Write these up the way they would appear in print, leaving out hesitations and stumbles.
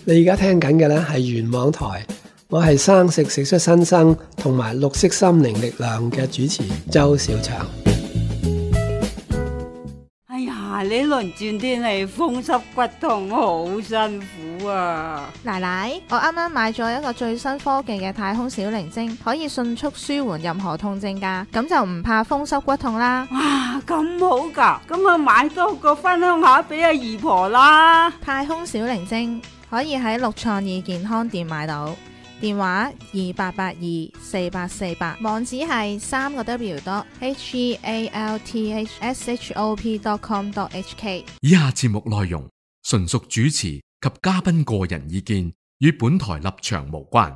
你而家聽緊嘅呢係原網台，我係生食食出新生同埋綠色心靈力量嘅主持周小祥。 哎呀，呢輪轉天氣風濕骨痛好辛苦啊！ 奶奶，我啱啱買咗一個最新科技嘅太空小靈精，可以迅速舒緩任何痛症㗎，咁就唔怕風濕骨痛啦。 哇，咁好㗎，咁啊買多個分享下俾阿姨婆啦。 太空小靈精可以喺綠創意健康店買到，電話28824848，網址係3個W.healthshop.com.hk。 以下節目內容純屬主持及嘉賓個人意見，與本台立場無關。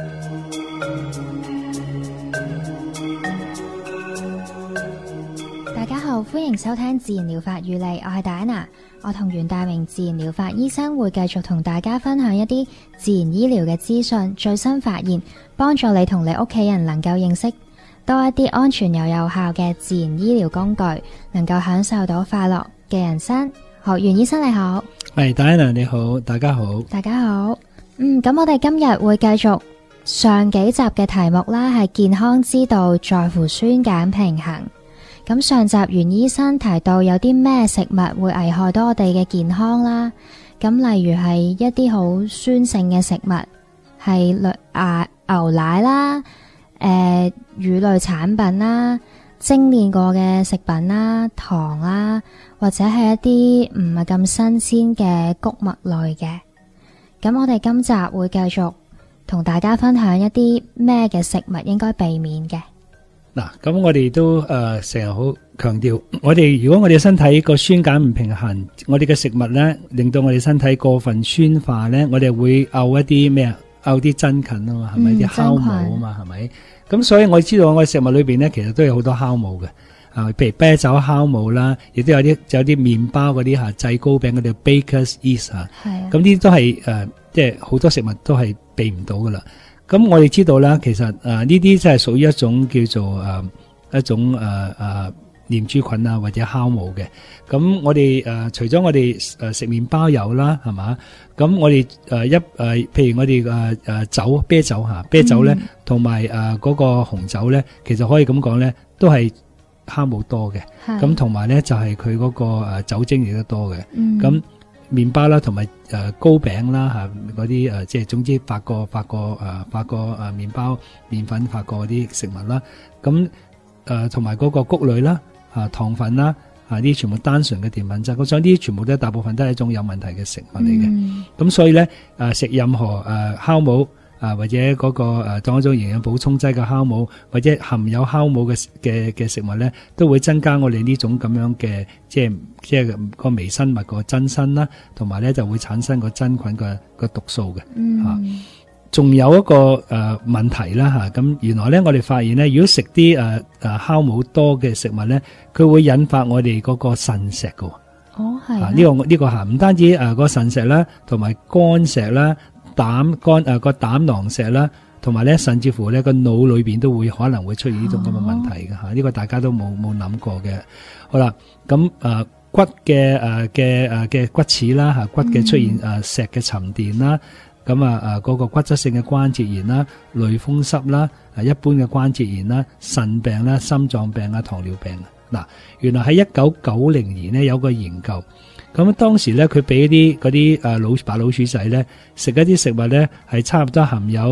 大家好，歡迎收聽自然療法與你，我係戴安娜。我同袁大榮自然療法醫生會繼續同大家分享一啲自然醫療嘅資訊、最新發現，幫助你同你屋企人能夠認識多一啲安全又有效嘅自然醫療工具，能夠享受到快樂嘅人生。好，袁醫生你好。 係，戴安娜你好，大家好。 大家好。咁我哋今日會繼續上幾集嘅題目啦，係健康之道在乎酸鹼平衡。咁上集袁醫生提到有啲咩食物會危害到我哋嘅健康啦，咁例如係一啲好酸性嘅食物，係牛奶啦、乳類產品啦、精煉過嘅食品啦、糖啦，或者係一啲唔係咁新鮮嘅穀物類嘅。咁我哋今集會繼續同大家分享一啲咩嘅食物應該避免嘅。 嗱，咁我哋都成日好強調，如果我哋身體個酸鹼唔平衡，我哋嘅食物咧令到我哋身體過分酸化咧，我哋會漚一啲咩啊？漚啲真菌啊嘛，係咪？啲酵母啊嘛，係咪？咁所以我知道我哋食物裏邊咧，其實都有好多酵母嘅，譬如啤酒酵母啦，亦都有啲麵包嗰啲製糕餅嗰啲 baker's yeast 啊，咁呢啲都係即係好多食物都係避唔到噶啦。咁我哋知道啦，其實呢啲真係屬於一種叫做一種念珠菌啊或者酵母嘅。咁我哋除咗我哋食麵包有啦，係嘛？咁我哋譬如我哋啤酒咧，同埋嗰個紅酒咧，其實可以咁講咧，都係酵母多嘅。咁同埋咧就係佢嗰個酒精亦都多嘅。咁麵包啦，同埋糕餅啦嗰啲即係總之發過麵包麵粉發過嗰啲食物啦，咁同埋嗰個穀類啦，糖分啦，呢啲全部單純嘅澱粉質，我想呢啲全部都大部分都係一種有問題嘅食物嚟嘅。咁所以咧食任何酵母或者嗰個當一種營養補充劑嘅酵母，或者含有酵母嘅食物咧，都會增加我哋呢種咁樣嘅即係個微生物個增生啦，同埋咧就會產生個真菌個毒素嘅。仲有一個問題啦咁原來咧我哋發現咧，如果食啲酵母多嘅食物咧，佢會引發我哋嗰個腎石㗎。係呢個唔單止個腎石啦，同埋肝石啦。個膽囊石啦，同埋咧，甚至乎咧個腦裏邊都會可能會出現呢種咁嘅問題嘅呢個大家都冇諗過嘅。好啦，咁骨嘅骨刺啦骨嘅出現石嘅沉澱啦，咁嗰個骨質性嘅關節炎啦、類風濕啦、一般嘅關節炎啦、腎病啦、心臟病啊、糖尿病嗱，原來喺1990年呢有個研究。咁當時咧，佢俾嗰啲白老鼠仔咧食一啲食物咧，係差唔多含有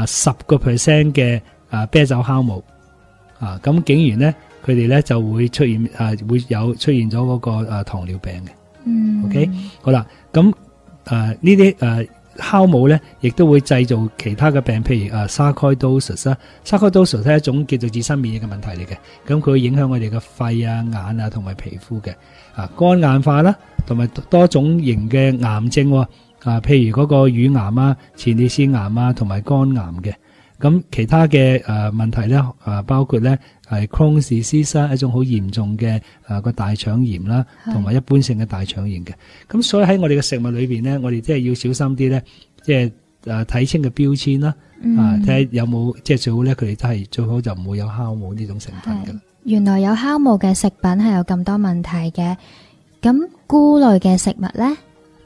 10% 嘅啤酒酵母咁竟然咧，佢哋咧就會出現出現咗嗰個糖尿病嘅。OK， 好啦，咁呢啲酵母咧，亦都會製造其他嘅病，譬如sarcoidosis 啦，sarcoidosis 係一種叫做自身免疫嘅問題嚟嘅，咁佢會影響我哋嘅肺啊、眼啊同埋皮膚嘅肝硬化啦。同埋多種型嘅癌症譬如嗰個乳癌啊、前列腺癌啊，同埋肝癌嘅。咁其他嘅問題咧包括咧係 Crohn's disease 一種好嚴重嘅個大腸炎啦，同埋一般性嘅大腸炎嘅。咁所以喺我哋嘅食物裏邊咧，我哋即係要小心啲咧，即係睇清嘅標籤啦，睇下有冇即係最好咧，佢哋都係最好就唔會有酵母呢種成分嘅。 原來有酵母嘅食品係有咁多問題嘅。咁菇類嘅食物咧？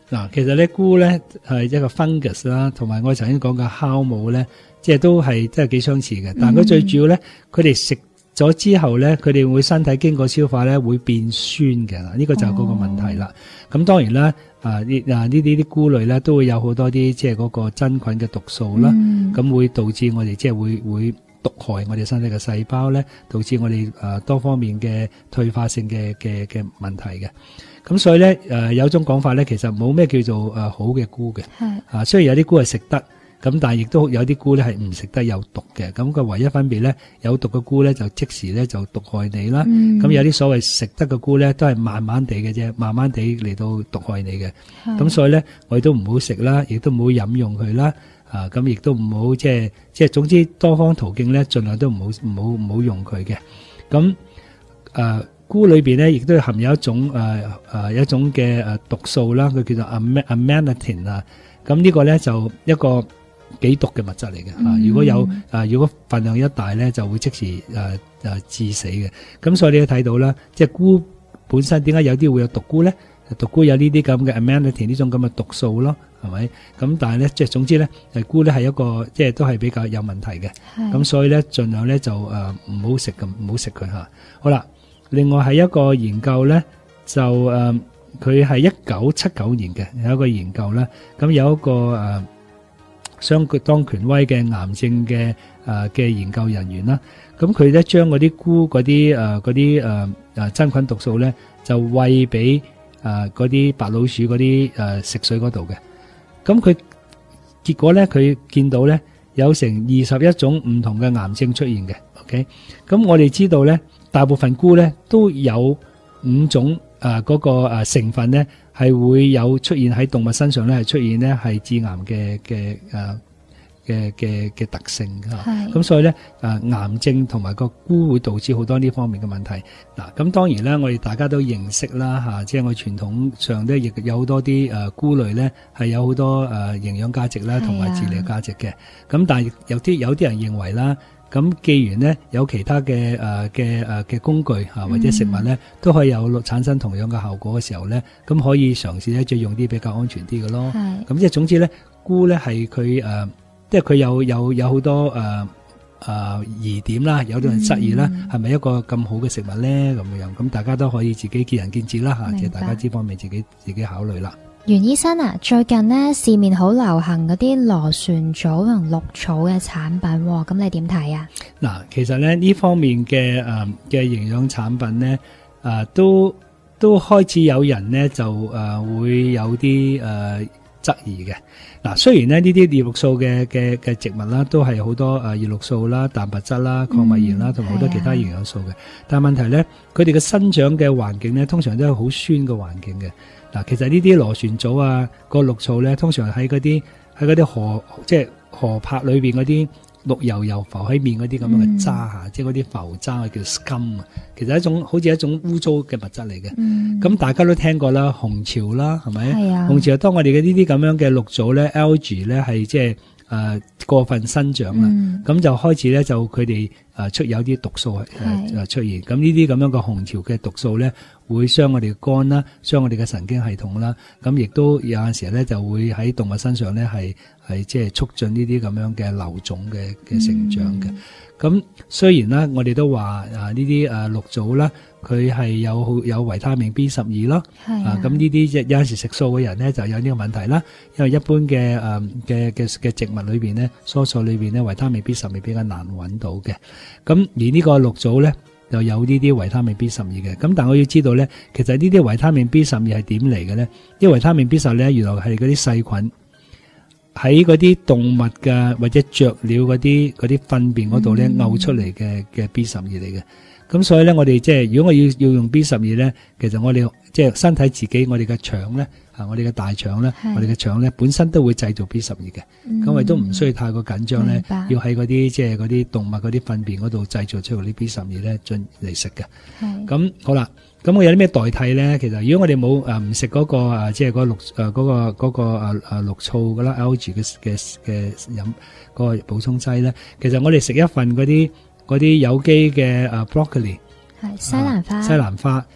嗱，其實咧菇咧係一個 fungus 啦，同埋我曾經講嘅酵母咧，即係都係幾相似嘅。但係佢最主要咧，佢哋食咗之後咧，佢哋會身體經過消化咧會變酸嘅。嗱，呢個就係嗰個問題啦。咁當然啦，呢啲菇類咧都會有好多啲即係嗰個真菌嘅毒素啦，咁會導致我哋即係會毒害我哋身體嘅細胞咧，導致我哋多方面嘅退化性嘅問題嘅。咁所以咧有種講法咧，其實冇咩叫做好嘅菇嘅。係雖然有啲菇係食得，咁但係亦都有啲菇咧係唔食得有毒嘅。咁個唯一分別咧，有毒嘅菇咧就即時咧就毒害你啦。咁有啲所謂食得嘅菇咧都係慢慢地嘅啫，慢慢地嚟到毒害你嘅。咁所以咧我哋都唔好食啦，亦都唔好飲用佢啦。咁亦都唔好即係總之多方途徑咧，盡量都唔好用佢嘅。咁菇裏邊咧，亦都含有一種嘅毒素啦，佢叫做 amanitin 啊。咁呢個咧就一個幾毒嘅物質嚟嘅。如果份量一大咧，就會即時致死嘅。咁所以你都睇到啦，即係菇本身點解有啲會有毒菇咧？毒菇有呢啲咁嘅 amanitin 呢種咁嘅毒素咯，係咪？咁但係咧，即係總之咧，菇咧係一個即係都係比較有問題嘅。咁所以咧，盡量咧就唔好食佢嚇。好啦。另外係一個研究咧，就佢係1979年嘅有一個研究啦。咁有一個相當權威嘅癌症嘅研究人員啦。咁佢咧將嗰啲菇嗰啲真菌毒素咧，就餵俾嗰啲白老鼠嗰啲食水嗰度嘅。咁佢結果咧，佢見到咧有成21種唔同嘅癌症出現嘅。OK， 咁我哋知道咧。大部分菇咧都有5種嗰個成分咧係會有出現喺動物身上咧係出現咧係致癌嘅特性㗎。咁所以咧癌症同埋個菇會導致好多呢方面嘅問題。嗱，咁當然啦，我哋大家都認識啦即係我哋傳統上咧亦有好多啲菇類咧係有好多營養價值啦同埋治療價值嘅。咁但係有啲人認為啦。咁既然咧有其他嘅工具或者食物咧都可以有產生同樣嘅效果嘅時候咧，咁可以嘗試咧就用啲比較安全啲嘅咯。咁即係總之咧，菇咧係佢即係佢有好多疑點啦，有啲人質疑啦，係咪一個咁好嘅食物咧咁樣？咁大家都可以自己見仁見智啦即係大家呢方面自己考慮啦。 袁醫生啊，最近呢市面好流行嗰啲螺旋藻同綠草嘅產品，咁你點睇啊？嗱， 其實咧呢方面嘅營養產品咧，都開始有人咧就會有啲質疑嘅。嗱，雖然咧呢啲葉綠素嘅植物啦，都係好多葉綠素啦、蛋白質啦、礦物鹽啦，同埋好多其他營養素嘅。但係問題咧，佢哋嘅生長嘅環境咧，通常都係好酸嘅環境嘅。嗱，其實呢啲螺旋藻個綠草咧，通常喺嗰啲河，即係河泊裏邊嗰啲綠油油浮喺面嗰啲咁樣嘅渣即係嗰啲浮渣叫 scum 啊，其實好似一種污糟嘅物質嚟嘅。咁大家都聽過啦，紅潮啦，係咪？係啊。紅潮當我哋嘅呢啲咁樣嘅綠藻咧 ，algae 咧係即係過分生長啦，咁就開始咧就佢哋出有啲毒素出現。咁呢啲咁樣嘅紅潮嘅毒素咧，會傷我哋嘅肝啦，傷我哋嘅神經系統啦。咁亦都有陣時咧就會喺動物身上咧係即係促進呢啲咁樣嘅瘤種嘅成長嘅。咁雖然啦，我哋都話呢啲綠藻啦，佢係有維他命 B12 咯。咁呢啲有陣時食素嘅人咧就有呢個問題啦，因為一般嘅植物裏邊咧，蔬菜裏邊咧維他命 B12 比較難揾到嘅。咁而呢個綠藻咧就有呢啲維他命 B12 嘅。咁但我要知道咧，其實呢啲維他命 B12係點嚟嘅咧？因為維他命 B12咧原來係嗰啲細菌喺嗰啲動物嘅或者雀鳥嗰啲糞便嗰度咧嘔出嚟嘅 B12嚟嘅。咁所以咧，我哋即係如果我要用 B12咧，其實我哋即係身體自己，我哋嘅腸咧，我哋嘅大腸咧，我哋嘅腸咧本身都會製造 B12嘅。咁我哋都唔需要太過緊張咧，要喺嗰啲即係嗰啲動物嗰啲糞便嗰度製造出嚟啲 B12咧進嚟食嘅。咁好啦，咁我有啲咩代替咧？其實如果我哋冇唔食嗰個即係嗰個綠醋噶啦 algae 嘅飲嗰個補充劑咧，其實我哋食一份嗰啲有機嘅broccoli 西蘭花，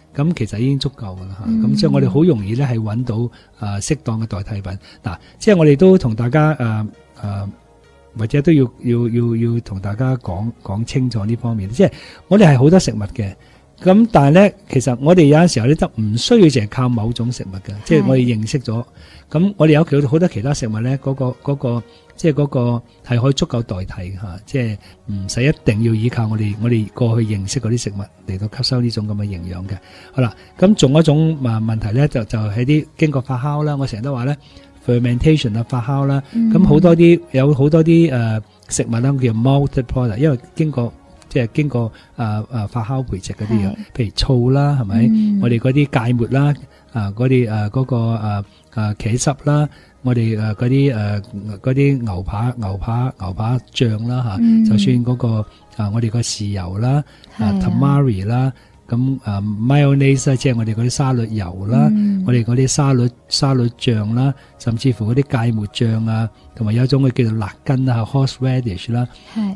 咁其實已經足夠噶啦嚇。咁即係我哋好容易咧係揾到適當嘅代替品。嗱，即係我哋都同大家或者都要同大家講清楚呢方面。即係我哋係好多食物嘅。咁但係咧，其實我哋有陣時候咧，都唔需要淨係靠某種食物嘅，即係我哋認識咗。咁我哋有好多其他食物咧，嗰個即係嗰個係可以足夠代替嚇，即係唔使一定要依靠我哋過去認識嗰啲食物嚟到吸收呢種咁嘅營養嘅。好啦，咁仲有一種問題咧，就係啲經過發酵啦。我成日都話咧 fermentation 啊，發酵啦。咁有好多啲食物啦，叫 malted product， 因為經過發酵培植嗰啲嘢，譬如醋啦，係咪？我哋嗰啲芥末啦，嗰啲嗰個茄汁啦，我哋嗰啲牛扒醬啦嚇，就算嗰個我哋個豉油啦，tamari 啦。咁mayonnaise 即係我哋嗰啲沙律油啦，我哋嗰啲沙律醬啦，甚至乎嗰啲芥末醬啊，同埋有一種嘅叫做辣根啊 horseradish 啦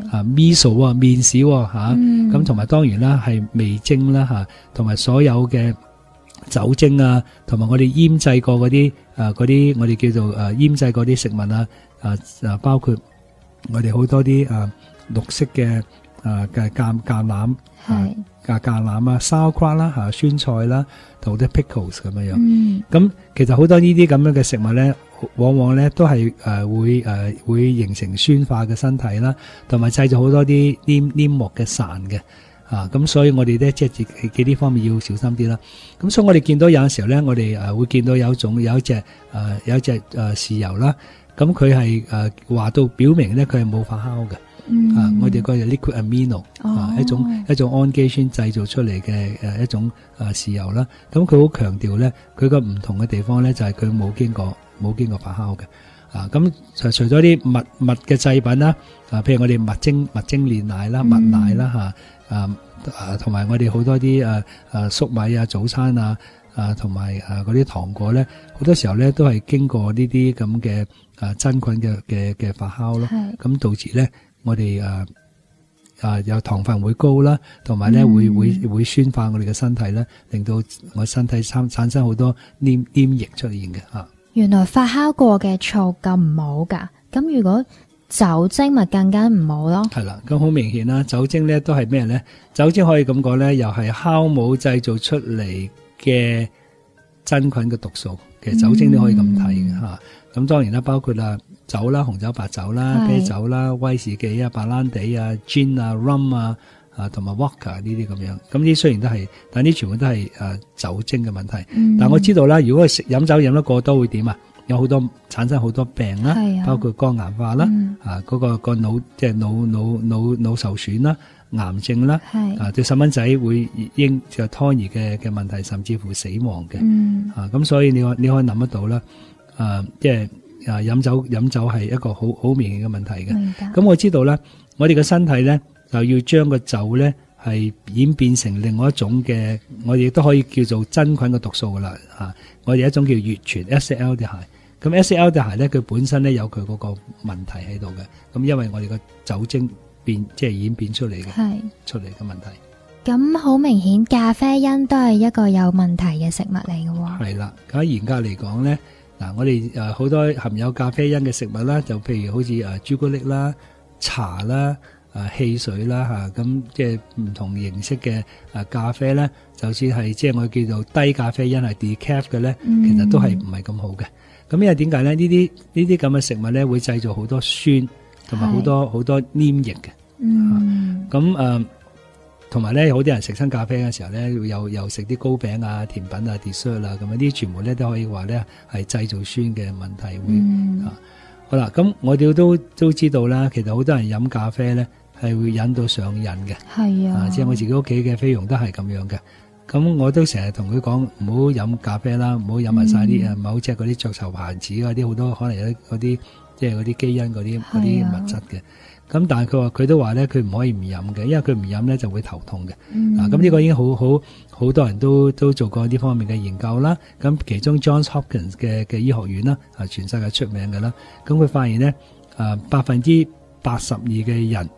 ，miso 啊麵豉嚇，咁同埋當然啦係味精啦嚇，同埋所有嘅酒精啊，同埋我哋醃製過嗰啲我哋叫做醃製過啲食物啊，包括我哋好多啲綠色嘅橄欖橄欖啊、sauerkraut 啦嚇、酸菜啦，同啲 pickles 咁樣。咁其實好多呢啲咁樣嘅食物咧，往往咧都係會形成酸化嘅身體啦，同埋製造好多啲黏膜嘅潺嘅。咁所以我哋咧即係自己呢方面要小心啲啦。咁所以我哋見到有陣時候咧，我哋會見到有一隻豉油啦，咁佢係話到表明咧佢係冇發酵嘅。我哋個 liquid amino 一種氨基酸製造出嚟嘅一種豉油啦。咁佢好強調咧，佢個唔同嘅地方咧就係佢冇經過發酵嘅。咁除咗啲蜜嘅製品啦，譬如我哋蜜精煉奶啦、蜜奶啦同埋我哋好多啲粟米啊、早餐啊同埋嗰啲糖果咧，好多時候咧都係經過呢啲咁嘅真菌嘅發酵咯。咁導致咧。我哋有糖分會高啦，同埋咧會酸化我哋嘅身體咧，令到我身體產生好多黏液出現嘅嚇。 原來發酵過嘅醋咁唔好㗎，咁如果酒精咪更加唔好咯。係啦，咁好明顯啦，酒精咧都係咩咧？酒精可以咁講咧，又係酵母製造出嚟嘅真菌嘅毒素。其實酒精都可以咁睇嘅嚇。咁當然啦，包括酒啦、紅酒、白酒啦、啤酒啦、威士忌啊、白蘭地啊、gin 啊、rum 啊同埋 vodka 呢啲咁樣。咁呢雖然都係，但呢全部都係酒精嘅問題。但我知道啦，如果飲酒飲得過多會點啊？有好多產生好多病啦，包括肝硬化啦，嗰個腦即係腦受損啦、癌症啦，對細蚊仔會就胎兒嘅問題，甚至乎死亡嘅。咁所以你可以諗得到啦，即係。飲酒係一個好明顯嘅問題嘅。咁我知道咧，我哋嘅身體咧就要將個酒咧係演變成另外一種嘅，我哋亦都可以叫做真菌嘅毒素噶啦。我哋一種叫乙醛 acetaldehyde。咁 acetaldehyde 咧，佢本身咧有佢嗰個問題喺度嘅。咁因為我哋個酒精即係演變出嚟嘅，出嚟嘅問題。 咁好明顯，咖啡因都係一個有問題嘅食物嚟嘅喎。係啦，咁嚴格嚟講咧。我哋好多含有咖啡因嘅食物啦，就譬如好似朱古力啦、茶啦、汽水啦咁即係唔同形式嘅咖啡咧，就算係即係我叫做低咖啡因係 decaf 嘅咧，其實都係唔係咁好嘅。咁因為點解咧？呢啲咁嘅食物咧，會製造好多酸同埋好多黏液嘅。咁同埋咧，好多人食親咖啡嘅時候咧，又食啲糕餅啊、甜品啊、dessert 啊，咁呢啲全部咧都可以話咧係製造酸嘅問題會好啦，咁我哋都知道啦，其實好多人飲咖啡咧係會引到上癮嘅。係啊，即係我自己屋企嘅菲傭都係咁樣嘅。咁我都成日同佢講唔好飲咖啡啦，唔好飲埋晒啲某隻嗰啲雀巢牌子嗰啲好多可能有嗰啲即係嗰啲基因嗰啲物質嘅。咁但係佢都話咧，佢唔可以唔飲嘅，因為佢唔飲咧就會頭痛嘅。咁呢個已經好多人都做過呢方面嘅研究啦。咁其中 Johns Hopkins 嘅醫學院啦，全世界出名嘅啦。咁佢發現咧，82%嘅人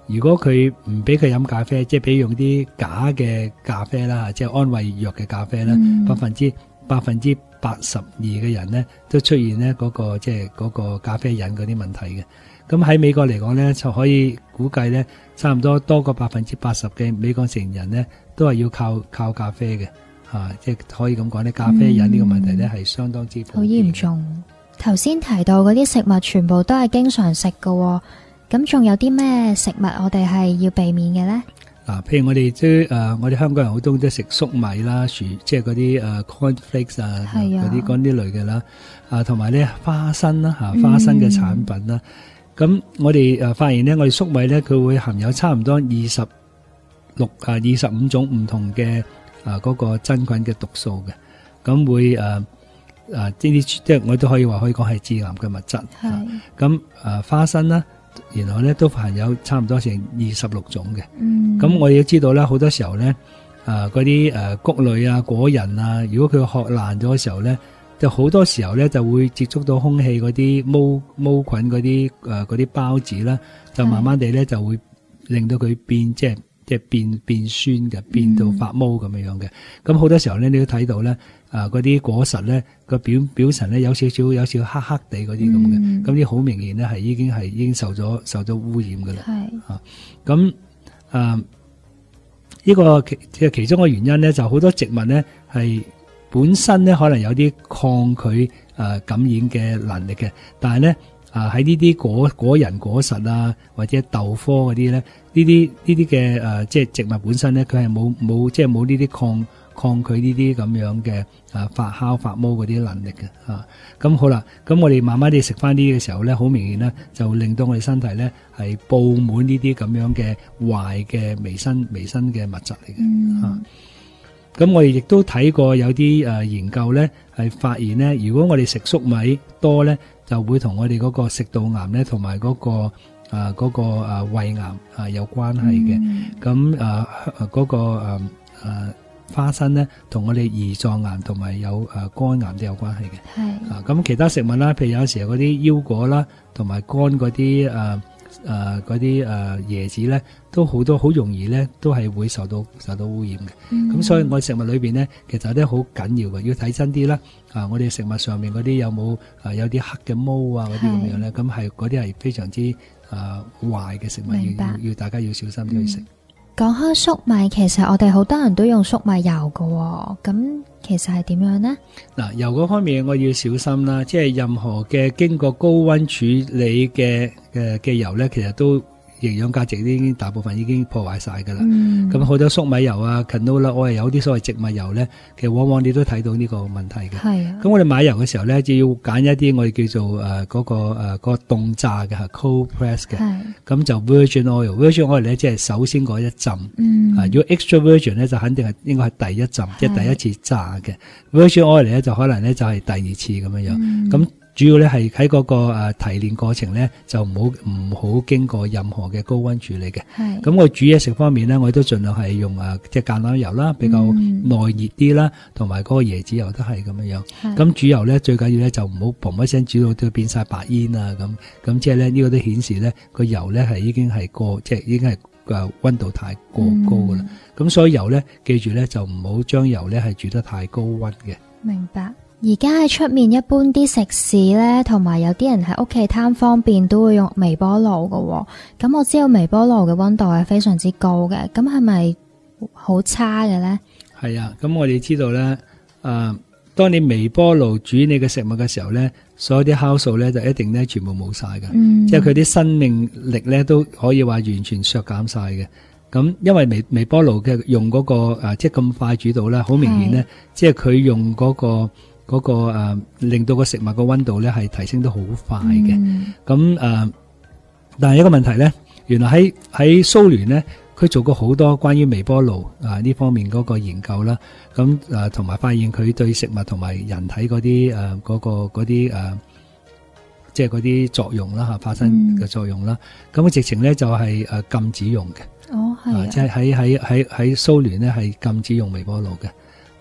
如果佢唔俾佢飲咖啡，即係俾用啲假嘅咖啡啦，即係安慰藥嘅咖啡啦，82%嘅人咧都出現咧嗰個即係嗰個咖啡因嗰啲問題嘅。咁喺美國嚟講咧，就可以估計咧，差唔多過80%嘅美國成人咧都係要靠咖啡嘅，即係可以咁講咧，咖啡因呢個問題咧係相當之好嚴重。頭先提到嗰啲食物全部都係經常食㗎，咁仲有啲咩食物我哋係要避免嘅咧？ 譬如我哋香港人好多都食粟米啦，即係嗰啲cornflakes 啊，嗰啲類嘅啦，同埋咧花生啦，花生嘅產品啦。咁我哋發現咧，我哋粟米咧佢會含有差唔多25種唔同嘅嗰個真菌嘅毒素嘅，咁會呢啲即係我都可以講係致癌嘅物質。咁花生啦，然後咧都含有差唔多成26種嘅。咁我哋要知道咧，好多時候咧嗰啲穀類啊、果仁啊，如果佢殼爛咗嘅時候咧，就好多時候咧就會接觸到空氣嗰啲毛菌嗰啲孢子啦，就慢慢地咧就會令到佢變即係變酸嘅，變到發毛咁樣嘅。咁好多時候咧，你都睇到咧嗰啲果實咧個表層咧有少少黑黑地嗰啲咁嘅，咁啲好明顯咧係已經受咗污染㗎啦。咁呢個其中嘅原因咧，就好多植物咧係本身咧可能有啲抗拒感染嘅能力嘅，但係咧喺呢啲果仁果實啊或者豆科嗰啲咧，呢啲嘅即係植物本身咧，佢係冇呢啲抗拒呢啲咁樣嘅發酵發毛嗰啲能力嘅。咁好啦，咁我哋慢慢地食翻啲嘅時候咧，好明顯咧就令到我哋身體咧係佈滿呢啲咁樣嘅壞嘅微生嘅物質嚟嘅。咁我哋亦都睇過有啲研究咧，係發現咧，如果我哋食粟米多咧，就會同我哋嗰個食道癌咧，同埋嗰個胃癌有關係嘅。咁嗰個花生咧，同我哋胰臟癌同埋有肝癌都有關係嘅。咁其他食物啦，譬如有時候嗰啲腰果啦，同埋乾嗰啲嗰啲椰子咧，都好多好容易咧，都係會受到污染嘅。咁所以我哋食物裏邊咧，其實都好緊要嘅，要睇真啲啦。我哋食物上面嗰啲有冇有啲黑嘅毛啊嗰啲咁樣咧，咁係嗰啲係非常之壞嘅食物，要大家要小心啲去食。 講開粟米，其實我哋好多人都用粟米油㗎，咁其實係點樣呢？ 油嗰方面我要小心啦，即係任何嘅經過高溫處理嘅油咧，其實都營養價值已經大部分已經破壞晒㗎啦。咁好多粟米油啊、canola oil有啲所謂植物油咧，其實往往你都睇到呢個問題嘅。咁我哋買油嘅時候咧，就要揀一啲我哋叫做嗰個凍榨嘅 cold press 嘅。咁就 virgin oil 咧，即係首先嗰一浸。如果 extra virgin 咧，就肯定係應該係第一浸，即係第一次榨嘅。virgin oil 咧，就可能咧就係第二次咁樣樣。咁主要咧係喺嗰個提煉過程咧，就唔好經過任何嘅高溫處理嘅。咁我煮嘢食方面咧，我都盡量係用即係橄欖油啦，比較耐熱啲啦，同埋嗰個椰子油都係咁樣樣。咁煮油咧最緊要咧就唔好嘭一聲煮到都變晒白煙啊咁即係咧呢個都顯示咧個油咧係已經係即係已經係溫度太過高噶啦。咁所以油咧記住咧就唔好將油咧係煮得太高溫嘅。 明白。而家喺出面一般啲食肆咧，同埋有啲人喺屋企貪方便都會用微波爐㗎。咁我知道微波爐嘅溫度係非常之高嘅，咁係咪好差嘅咧？係啊， 咁我哋知道咧，當你微波爐煮你嘅食物嘅時候咧，所有啲酵素咧就一定咧全部冇晒嘅，即係佢啲生命力咧都可以話完全削減晒嘅。咁因為微波爐嘅用嗰個即係咁快煮到咧，好明顯咧，即係佢用嗰個令到個食物個溫度咧係提升得好快嘅。咁但係一個問題咧，原來喺蘇聯咧，佢做過好多關於微波爐呢方面嗰個研究啦。咁同埋發現佢對食物同埋人體嗰啲嗰啲即係嗰啲作用啦，發生嘅作用啦。咁佢直情咧就係禁止用嘅。即係喺蘇聯咧係禁止用微波爐嘅。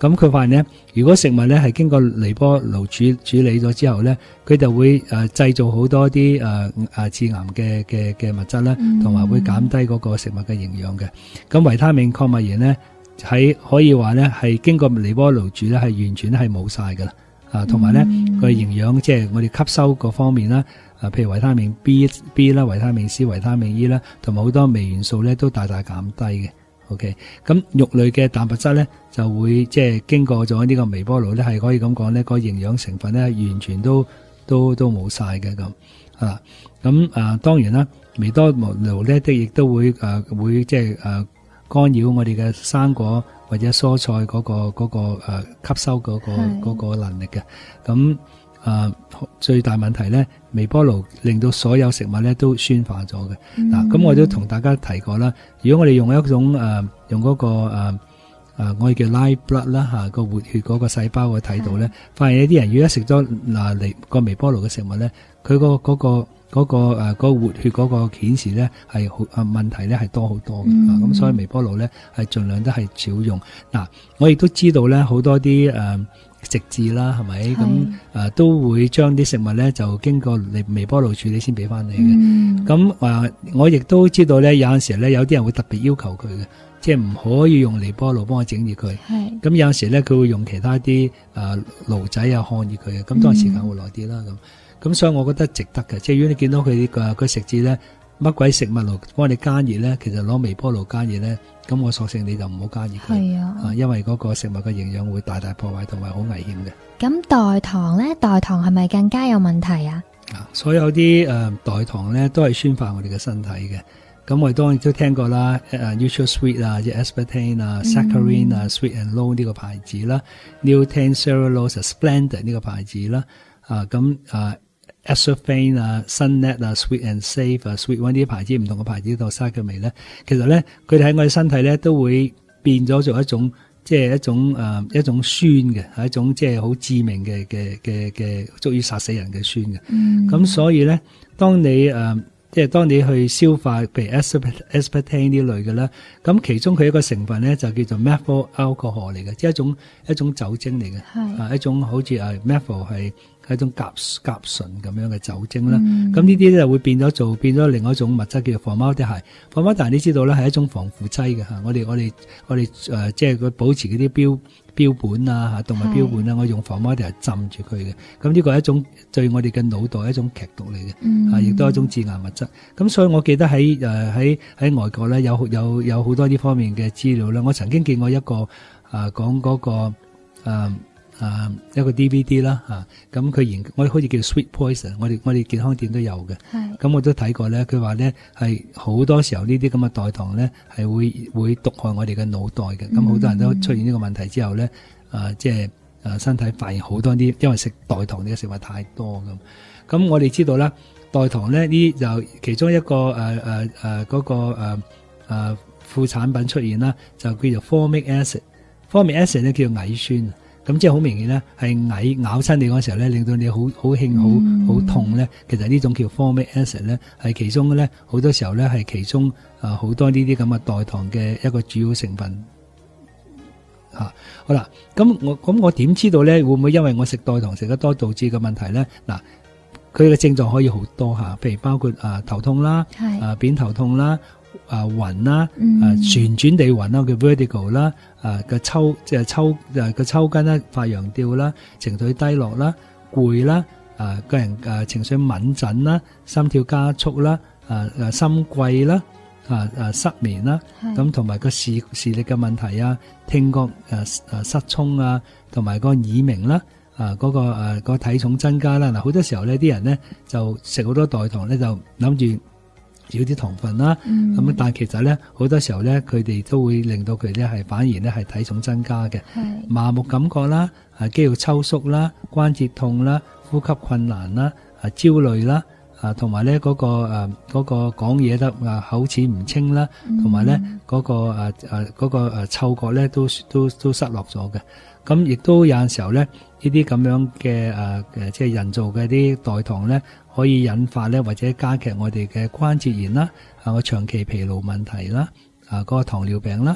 咁佢發現咧，如果食物咧係經過微波爐處理咗之後咧，佢就會製造好多啲致癌嘅物質啦，同埋會減低嗰個食物嘅營養嘅。咁維他命、礦物鹽咧喺可以話咧係經過微波爐煮咧係完全係冇晒噶啦，同埋咧佢營養即係我哋吸收嗰方面啦，譬如維他命 B 啦、維他命 C、維他命 E 啦，同埋好多微元素咧都大大減低嘅。OK， 咁肉類嘅蛋白質咧就會即係經過咗呢個微波爐咧，係可以咁講咧，個營養成分咧完全都冇晒嘅咁啊。咁當然啦，微波爐咧亦都會即係干擾我哋嘅生果或者蔬菜嗰個吸收嗰個能力嘅。咁最大問題咧，微波爐令到所有食物咧都酸化咗嘅。嗱，咁我都同大家提過啦。如果我哋用一種用嗰個我哋叫 live blood 啦個活血嗰個細胞去睇到咧，發現有啲人如果食咗嚟個微波爐嘅食物咧，佢嗰個活血嗰個顯示咧係問題咧係多好多嘅。咁所以微波爐咧係盡量都係少用。嗱，我亦都知道咧好多啲食字啦，係咪咁都會將啲食物咧就經過微波爐處理先俾翻你嘅。咁我亦都知道咧有陣時咧有啲人會特別要求佢嘅，即係唔可以用微波爐幫我整熱佢。咁有陣時咧佢會用其他啲爐仔啊烘熱佢嘅，咁當然時間會耐啲啦。咁所以我覺得值得嘅，即係如果你見到佢個食字咧乜鬼食物爐幫你加熱咧，其實攞微波爐加熱咧，咁我索性你就唔好加熱佢，因為嗰個食物嘅營養會大大破壞同埋好危險嘅。 咁代糖咧，代糖係咪更加有問題啊？ 所有啲代糖咧都係酸化我哋嘅身體嘅。咁我哋當然都聽過啦，NutraSweet 啊，即係 aspartame 啊、saccharin 啊、Sweet and Low 呢個牌子啦 ，New10 Cellulose、Splendid 呢個牌子啦，Aspartame 啊、Sunnet 啊、Sweet and Safe 啊、Sweet One 呢啲牌子唔同嘅牌子度沙嘅味咧，其實咧佢哋喺我哋身體咧都會變咗做一種即係一種酸嘅，係一種即係好致命嘅足以殺死人嘅酸嘅。咁所以咧，當你當你去消化，譬如 aspartame 呢類嘅咧，咁其中佢一個成分咧就叫做 methyl alcohol 嚟嘅，即係一種酒精嚟嘅，一種好似methyl 係一種甲醇咁樣嘅酒精啦。咁呢啲咧會變咗另外一種物質叫做 formaldehyde。formaldehyde 你知道咧係一種防腐劑嘅嚇，我哋即係佢保持嗰啲標本啊動物標本啊，我用 formaldehyde 浸住佢嘅。咁呢個係一種對我哋嘅腦袋一種劇毒嚟嘅，亦都係一種致癌物質。咁所以我記得喺外國咧有好多呢方面嘅資料啦。我曾經見過一個講嗰個一個 DVD 啦咁佢我哋好似叫 Sweet Poison， 我哋健康店都有嘅。咁我都睇過咧，佢話咧係好多時候呢啲咁嘅代糖咧係會毒害我哋嘅腦袋嘅。咁好多人都出現呢個問題之後咧，即係身體發現好多啲，因為食代糖呢個食物太多咁。咁我哋知道啦，代糖咧呢就其中一個嗰個副產品出現啦，就叫做 formic acid。formic acid 咧叫做蟻酸。咁即係好明顯咧，係蟻咬親你嗰時候咧，令到你好興好痛咧。其實呢種叫 formic acid 咧，係其中咧好多時候咧係其中好多呢啲咁嘅代糖嘅一個主要成分。好啦，咁我點知道咧會唔會因為我食代糖食得多導致嘅問題咧？嗱，佢嘅症狀可以好多譬如包括頭痛啦，扁頭痛啦。暈啦，旋轉地暈啦，叫 vertigo 啦，個抽筋啦，發羊吊啦，情緒低落啦，攰啦，個人情緒敏感啦，心跳加速啦，心悸啦，失眠啦，咁同埋個視力嘅問題啊，聽覺失聰啊，同埋個耳鳴啦，嗰個體重增加啦。嗱，好多時候呢啲人咧就食好多代糖咧，就諗住少啲糖分啦，咁但係其實咧好多時候咧，佢哋都會令到佢咧係反而咧係體重增加嘅，麻木感覺啦，肌肉抽縮啦，關節痛啦，呼吸困難啦，焦慮啦，同埋咧嗰個講嘢得口齒唔清啦，同埋咧嗰個嗅覺咧都失落咗嘅。咁亦都有陣時候咧，呢啲咁樣嘅即係人造嘅啲代糖咧，可以引發咧或者加劇我哋嘅關節炎啦，個長期疲勞問題啦，嗰個糖尿病啦，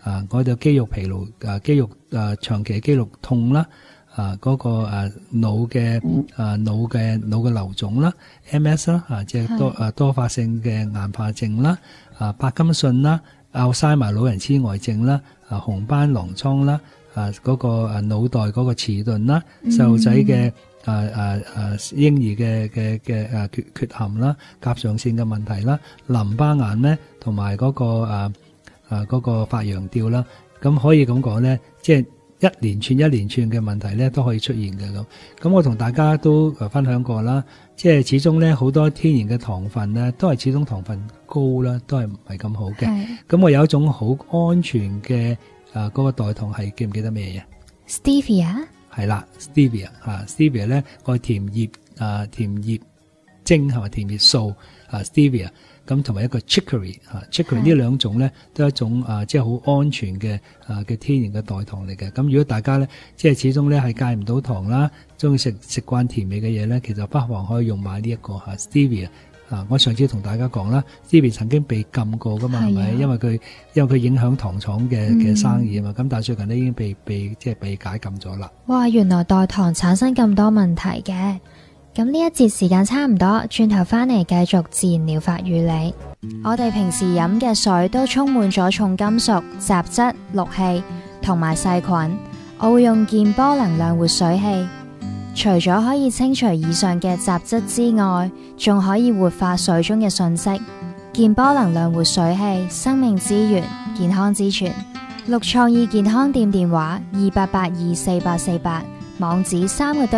我哋肌肉疲勞肌肉長期肌肉痛啦，嗰個腦嘅瘤腫啦 ，MS 啦，即係多發性嘅硬化症啦，帕金遜啦，奧西埋老人痴呆症啦，紅斑狼瘡啦，嗰個腦袋嗰個遲鈍啦，細路仔嘅嬰兒嘅缺陷啦，甲狀腺嘅問題啦，淋巴癌咧，同埋嗰個發羊吊啦，咁可以咁講咧，即係一連串嘅問題咧都可以出現嘅咁。咁我同大家都分享過啦，即係始終咧好多天然嘅糖分咧都係始終糖分高啦，都係唔係咁好嘅。咁我有一種好安全嘅嗰個代糖係記唔記得咩嘢 ？Stevia 係啦 ，Stevia 咧個甜葉精係咪甜葉素Stevia。咁同埋一個 chicory 呢兩種咧，都係一種即係好安全嘅天然嘅代糖嚟嘅。咁如果大家咧，即係始終咧係戒唔到糖啦，中意食慣甜味嘅嘢咧，其實不妨可以用買呢一個Stevia。我上次同大家講啦 ，Stevia 曾經被禁過噶嘛，係咪？因為佢影響糖廠嘅生意啊嘛。咁但係最近咧已經被解禁咗啦。 哇！原來代糖產生咁多問題嘅。咁呢一節時間差唔多，轉頭返嚟繼續自然療法與你。我哋平時飲嘅水都充滿咗重金屬、雜質、氯氣同埋細菌。我會用健波能量活水器，除咗可以清除以上嘅雜質之外，仲可以活化水中嘅訊息。健波能量活水器，生命之源，健康之泉。綠創意健康店電話28824848。網址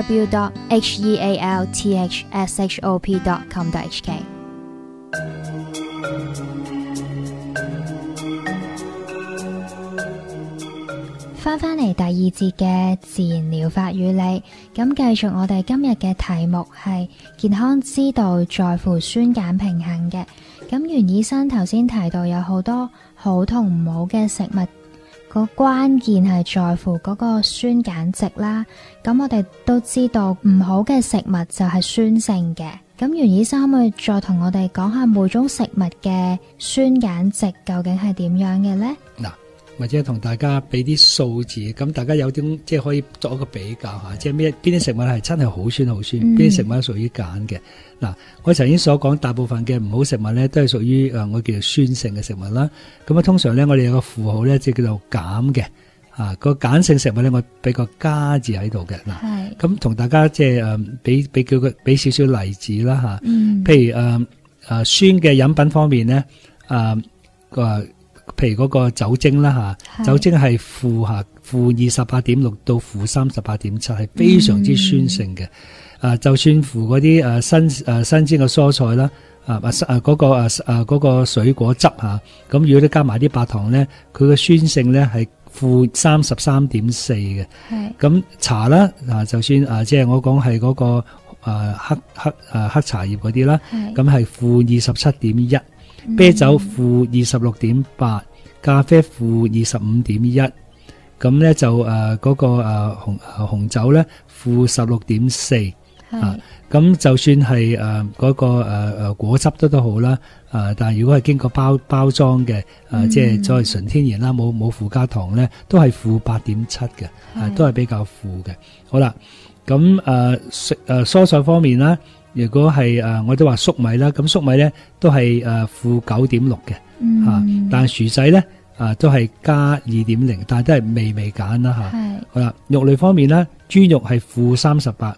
3w.healthshop.com.hk。 翻嚟第二節嘅自然療法與你，咁繼續我哋今日嘅題目係健康之道在乎酸鹼平衡嘅。咁袁醫生頭先提到有好多好同唔好嘅食物，個關鍵係在乎嗰個酸鹼值啦。咁我哋都知道唔好嘅食物就係酸性嘅。咁袁醫生可唔可以再同我哋講下每種食物嘅酸鹼值究竟係點樣嘅呢？ 嗱，或者同大家俾啲數字，咁大家有啲即係可以作一個比較下，即係邊啲食物係真係好酸好酸，邊啲食物係屬於鹼嘅。嗱，我頭先所講大部分嘅唔好食物咧，都係屬於我叫做酸性嘅食物啦。咁通常咧我哋有個符號咧，即係叫做鹼嘅。個鹼性食物咧，我俾個加字喺度嘅。嗱，咁同大家即係俾少少例子啦吓。譬如酸嘅飲品方面咧，譬如嗰個酒精啦吓，酒精係-28.6到-38.7，係非常之酸性嘅。就算乎嗰啲新鮮嘅蔬菜啦，嗰個水果汁吓，咁如果你加埋啲白糖咧，佢嘅酸性咧係-33.4嘅。咁茶啦，就算即係我講係嗰個黑茶葉嗰啲啦，咁係-27.1。啤酒-26.8，咖啡-25.1，咁咧就嗰個紅酒咧-16.4，咁就算係嗰個果汁都好啦，但係如果係經過包裝嘅，即係所謂純天然啦，冇附加糖咧，都係-8.7嘅，都係比較負嘅。好啦，咁蔬菜方面啦。如果係我都話粟米啦，咁粟米咧都係-9.6嘅，但係薯仔咧都係+2.0，但係都係微鹼啦吓。好啦，肉類方面啦，豬肉係-38，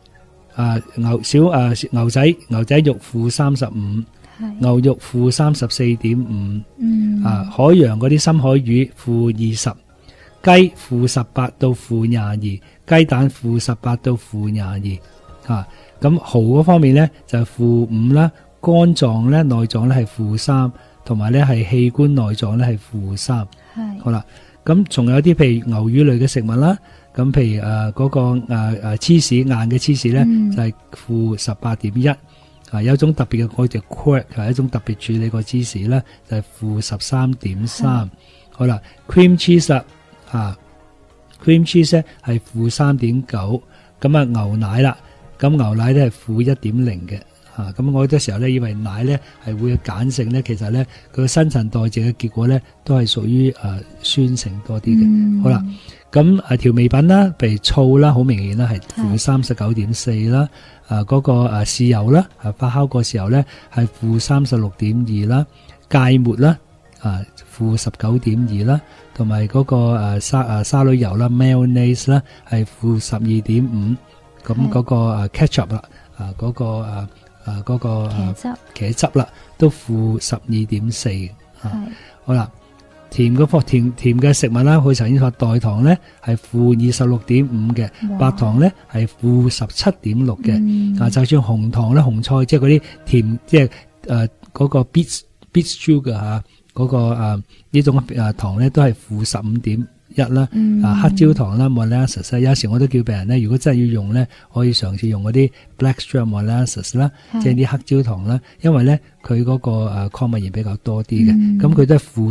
牛仔肉-35，牛肉-34.5，海洋嗰啲深海魚-20，雞-18到-22，雞蛋-18到-22，咁蠔嗰方面咧就係-5啦，肝臟咧內臟咧係-3，同埋咧係器官內臟咧係-3。好啦，咁仲有啲譬如牛魚類嘅食物啦，咁譬如嗰個芝士硬嘅芝士咧就係-18.1。有一種特別嘅我哋 quark 係一種特別處理過芝士咧就係-13.3。好啦 ，cream cheese 啦，cream cheese 咧係-3.9。咁牛奶啦。咁牛奶咧係-1.0嘅， 咁我好多時候咧以為奶咧係會有鹼性咧，其實咧佢嘅新陳代謝嘅結果咧都係屬於酸性多啲嘅。好啦，咁調味品啦，譬如醋啦，好明顯啦係負39.4啦。嗰個豉油啦，發酵過時候咧係負36.2啦，芥末啦負19.2啦，同埋嗰個沙律油啦 mayonnaise 啦係負12.5，咁嗰個ketchup 啦嗰個茄汁啦都負12.4。好啦。甜嘅食物啦，佢頭先話代糖咧係負26.5嘅，白糖咧係負17.6嘅。就算紅糖咧，紅菜即係嗰啲甜，即係嗰個 beet sugar 嚇，嗰個呢種糖咧都係負15.1啦。黑焦糖啦 molasses， 有時我都叫病人咧，如果真係要用咧，可以嘗試用嗰啲 blackstrap molasses 啦，即係啲黑焦糖啦，因為咧佢嗰個礦物鹽比較多啲嘅，咁佢都係負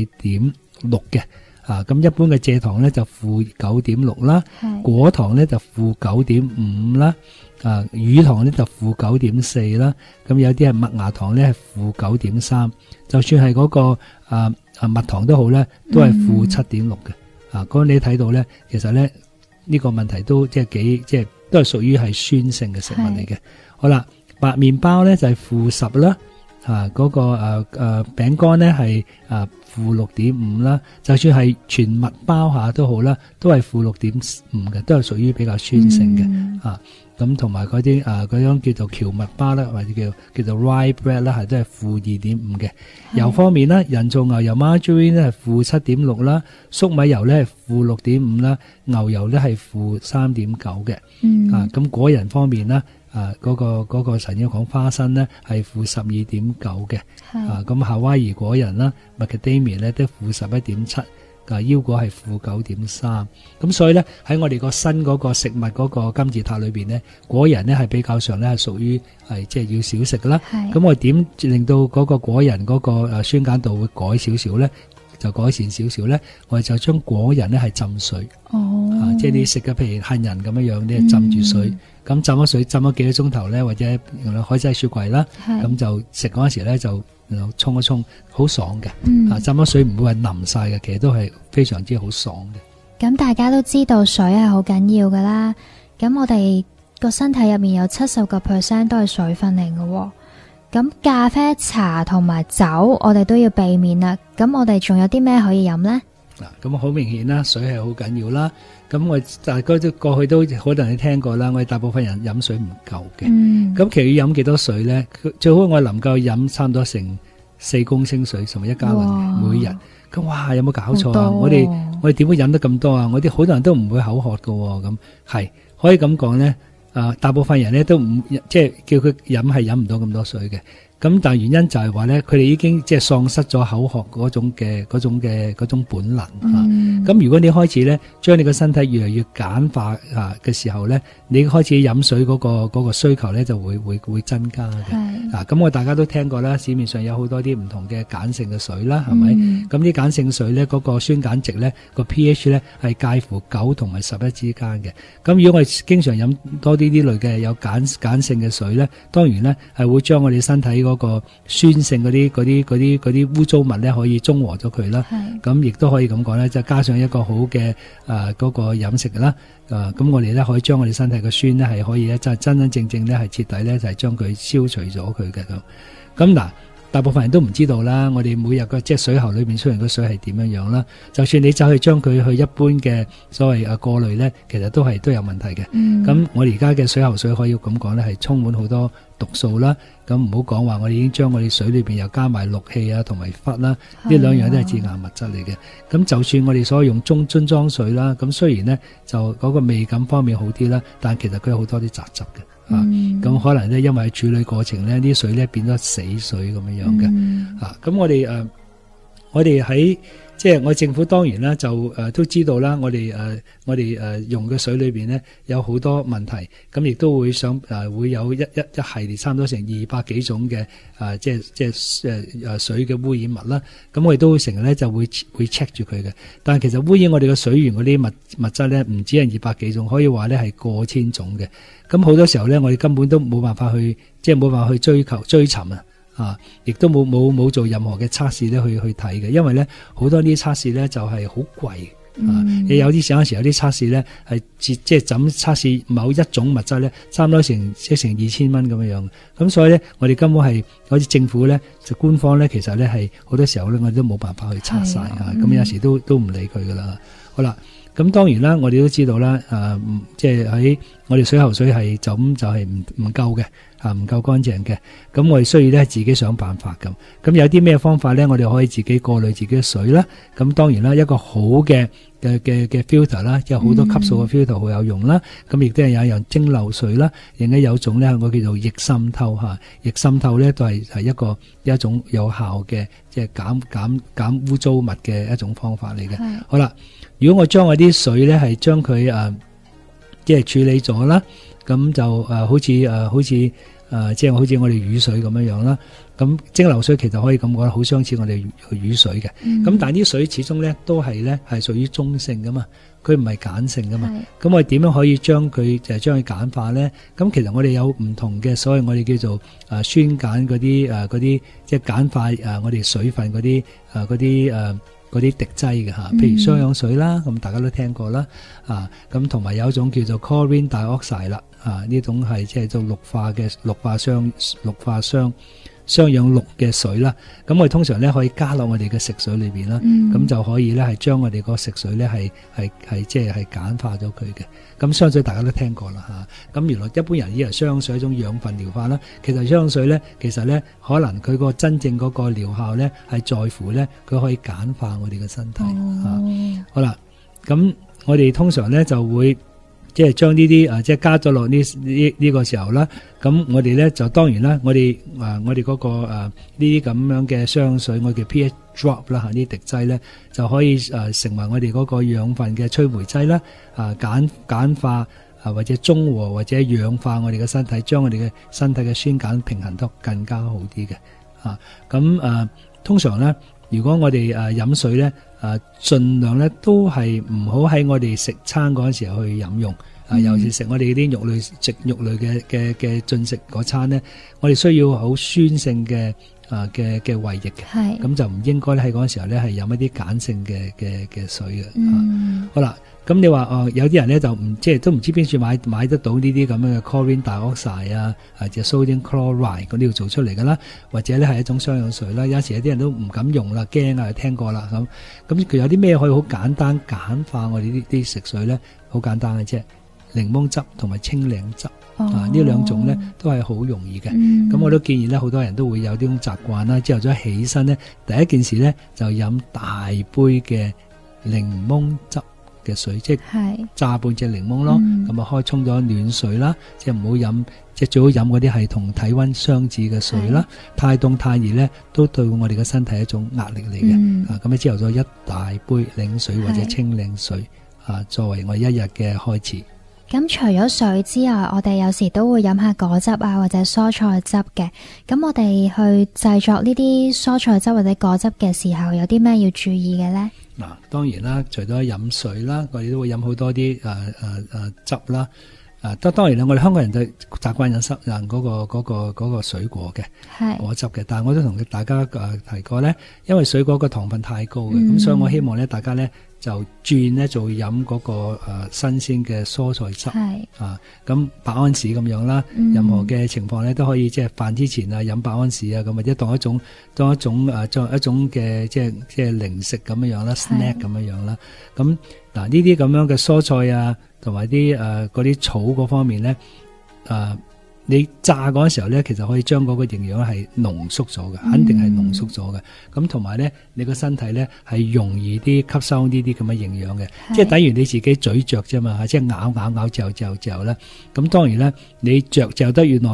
14.6嘅。咁一般嘅蔗糖咧就負9.6啦，果糖咧就負9.5啦，乳糖咧就負9.4啦，咁有啲係麥芽糖咧係負9.3，就算係嗰個蜜糖都好咧，都係負7.6嘅。嗰你睇到咧，其實咧呢個問題都即係都係屬於係酸性嘅食物嚟嘅。好啦，白麵包咧就係負10啦，嗰個餅乾咧係負6.5啦，就算係全麥包下都好啦，都係負6.5嘅，都係屬於比較酸性嘅。咁同埋嗰啲嗰種叫做蕎麥包啦，或者叫做 rye bread 啦，係都係負2.5嘅。油方面啦，人造牛油 margarine 咧係負7.6啦，粟米油咧係負6.5啦，牛油咧係負3.9嘅。咁果仁方面啦，嗰個神經講花生咧係負12.9嘅。咁夏威夷果仁啦 macadamia 咧都負11.7。腰果係負9.3，咁所以咧喺我哋個新嗰個食物嗰個金字塔裏邊咧，果仁咧係比較上咧係屬於係即係要少食啦。咁我點令到嗰個果仁嗰個酸鹼度會改少少咧？就改善少少咧，我哋就將果仁咧係浸水。即係你食嘅譬如杏仁咁樣樣，你係浸住水，咁浸咗水浸咗幾個鐘頭咧，或者海仔雪櫃啦，咁就食嗰陣時咧就沖一沖，好爽嘅。浸咗水唔會話腍晒嘅，其實都係非常之好爽嘅。 咁大家都知道水係好緊要噶啦，咁我哋個身體入面有70% 都係水分嚟嘅。咁咖啡、茶同埋酒，我哋都要避免啦。咁我哋仲有啲咩可以飲呢？ 咁好明顯啦，水係好緊要啦。咁我大家都過去都好多人都聽過啦。我哋大部分人飲水唔夠嘅。咁其實要飲幾多水呢？最好我能夠飲差唔多成4公升水，甚至1加侖每日。咁哇，有冇搞錯啊？我哋點會飲得咁多啊？我哋好多人都唔會口渴㗎。咁係可以咁講呢。大部分人咧都唔即係叫佢飲係飲唔到咁多水嘅。咁但係原因就係話咧，佢哋已經即係喪失咗口渴嗰種本能。咁如果你開始咧將你個身體越嚟越簡化嘅時候咧，你開始飲水嗰個需求咧就會增加嘅。咁我大家都聽過啦，市面上有好多啲唔同嘅鹼性嘅水啦，係咪？咁啲鹼性水咧嗰個酸鹼值咧個 pH 咧係介乎9同埋11之間嘅。咁如果我哋經常飲多啲類嘅有鹼性嘅水咧，當然咧係會將我哋身體嗰個酸性嗰啲污糟物咧可以中和咗佢啦。咁亦都可以咁講咧，就加上一個好嘅嗰個飲食啦。咁我哋咧可以將我哋身體嘅酸咧係可以咧真真正正咧係徹底咧就係將佢消除咗佢嘅咁嗱。大部分人都唔知道啦，我哋每日嘅即係水喉裏面出現嘅水係點樣樣啦。就算你走去將佢去一般嘅所謂過濾咧，其實都有問題嘅。咁我哋而家嘅水喉水可以咁講咧，係充滿好多毒素啦。咁唔好講話，我哋已經將我哋水裏邊又加埋氯氣啊，同埋氟啦，呢兩樣都係致癌物質嚟嘅。咁就算我哋所用樽裝水啦，咁雖然咧就嗰個味感方面好啲啦，但其實佢有好多啲雜質嘅。咁可能咧，因為處理過程咧，啲水咧變咗死水咁樣嘅。咁我哋喺即係我政府當然啦，就都知道啦，我哋用嘅水裏邊咧有好多問題，咁亦都會想會有一系列差唔多成200幾種嘅即係水嘅污染物啦。咁我哋都成日咧就會 check 住佢嘅。但係其實污染我哋嘅水源嗰啲物質咧，唔止係200幾種，可以話咧係過千種嘅。咁好多時候咧，我哋根本都冇辦法去追尋啊！亦都冇做任何嘅測試咧去睇嘅，因為咧好多啲測試咧就係好貴啊！你有啲有時有啲測試咧係即係怎測試某一種物質咧，差唔多成2000蚊咁樣樣。咁所以咧，我哋根本係好似政府咧就官方咧，其實咧係好多時候咧，我哋都冇辦法去測晒啊！咁有時都唔理佢噶啦。好啦，咁當然啦，我哋都知道啦，即係喺我哋水喉水係就係唔夠嘅。唔夠乾淨嘅，咁我哋需要咧自己想辦法咁。咁有啲咩方法咧？我哋可以自己過濾自己嘅水啦。咁當然啦，一個好嘅 filter 啦，有好多級數嘅 filter 好有用啦。咁亦都係有一樣蒸餾水啦，另外有種咧我叫做逆滲透嚇，逆滲透咧都係一種有效嘅即係減污糟物嘅一種方法嚟嘅。好啦，如果我將我啲水咧係將佢即係處理咗啦，咁就好似即係好似我哋雨水咁樣樣啦。咁蒸餾水其實可以咁講，好相似我哋雨水嘅。咁但係啲水始終咧都係屬於中性噶嘛，佢唔係鹼性噶嘛。咁我哋點樣可以將佢簡化咧？咁其實我哋有唔同嘅所謂我哋叫做酸鹼嗰啲即係簡化我哋水分嗰啲滴劑嘅嚇，譬如雙氧水啦，咁大家都聽過啦，咁同埋有一種叫做 chlorine dioxide 啦，呢種係即係做氯化雙氧氯嘅水啦，咁我哋通常咧可以加落我哋嘅食水裏邊啦，咁就可以咧係將我哋個食水咧係即係簡化咗佢嘅。咁雙氧水大家都聽過啦嚇，咁原來一般人以為雙氧水係一種養分療法啦，其實雙氧水咧可能佢個真正嗰個療效咧係在乎咧佢可以簡化我哋嘅身體嚇。好啦，咁我哋通常咧就會即係將呢啲即係加咗落呢個時候啦，咁我哋咧就當然啦，我哋嗰個呢啲咁樣嘅雙氧水，我哋叫 pH drop 啦嚇，呢啲滴劑咧就可以成為我哋嗰個養分嘅催酶劑啦，簡化或者中和或者氧化我哋嘅身體，將我哋嘅身體嘅酸鹼平衡得更加好啲嘅嚇。咁通常咧，如果我哋飲水咧，盡量咧都係唔好喺我哋食餐嗰陣時候去飲用，尤其食我哋啲肉類嘅進食嗰餐咧，我哋需要好酸性嘅胃液嘅，咁就唔應該喺嗰陣時候咧係飲一啲鹼性嘅水嘅。好啦，咁你話有啲人咧就即係都唔知邊處買得到呢啲咁樣嘅 chlorine dioxide 或者 sodium chloride 嗰啲要做出嚟噶啦，或者咧係一種雙氧水啦。有時有啲人都唔敢用啦，驚聽過啦咁佢有啲咩可以好簡單簡化我哋呢啲食水咧？好簡單嘅啫，檸檬汁同埋清檸汁呢兩種咧都係好容易嘅。咁我都建議咧，好多人都會有呢種習慣啦。朝頭早起身咧，第一件事咧就飲大杯嘅檸檬汁嘅水，即係榨半隻檸檬咯。咁開沖咗暖水啦，即係唔好飲，即係最好飲嗰啲係同體溫相似嘅水啦。太凍太熱咧，都對我哋嘅身體係一種壓力嚟嘅。咁你朝頭早一大杯檸水或者清檸水作為我一日嘅開始。 咁除咗水之外，我哋有時都會飲下果汁或者蔬菜汁嘅。咁我哋去製作呢啲蔬菜汁或者果汁嘅時候，有啲咩要注意嘅呢？ 嗱，當然啦，除咗飲水啦，我哋都會飲好多啲汁啦。當然啦，我哋香港人就習慣飲嗰個水果嘅果汁嘅，但係我都同大家提過咧，因為水果個糖分太高嘅，咁所以我希望咧大家咧就轉咧做飲嗰個新鮮嘅蔬菜汁，咁8安士咁樣啦。任何嘅情況咧都可以即係飯之前飲8安士咁，或者當一種嘅即係零食咁樣啦，snack 咁樣啦。咁嗱呢啲咁樣嘅蔬菜同埋啲嗰啲草嗰方面咧，你炸嗰陣時候咧，其實可以將嗰個營養係濃縮咗嘅，肯定係濃縮咗嘅。咁同埋咧，你個身體咧係容易啲吸收呢啲咁嘅營養嘅，即係等於你自己咀嚼啫嘛，即係咬嚼啦。咁當然咧，你嚼得越耐咧，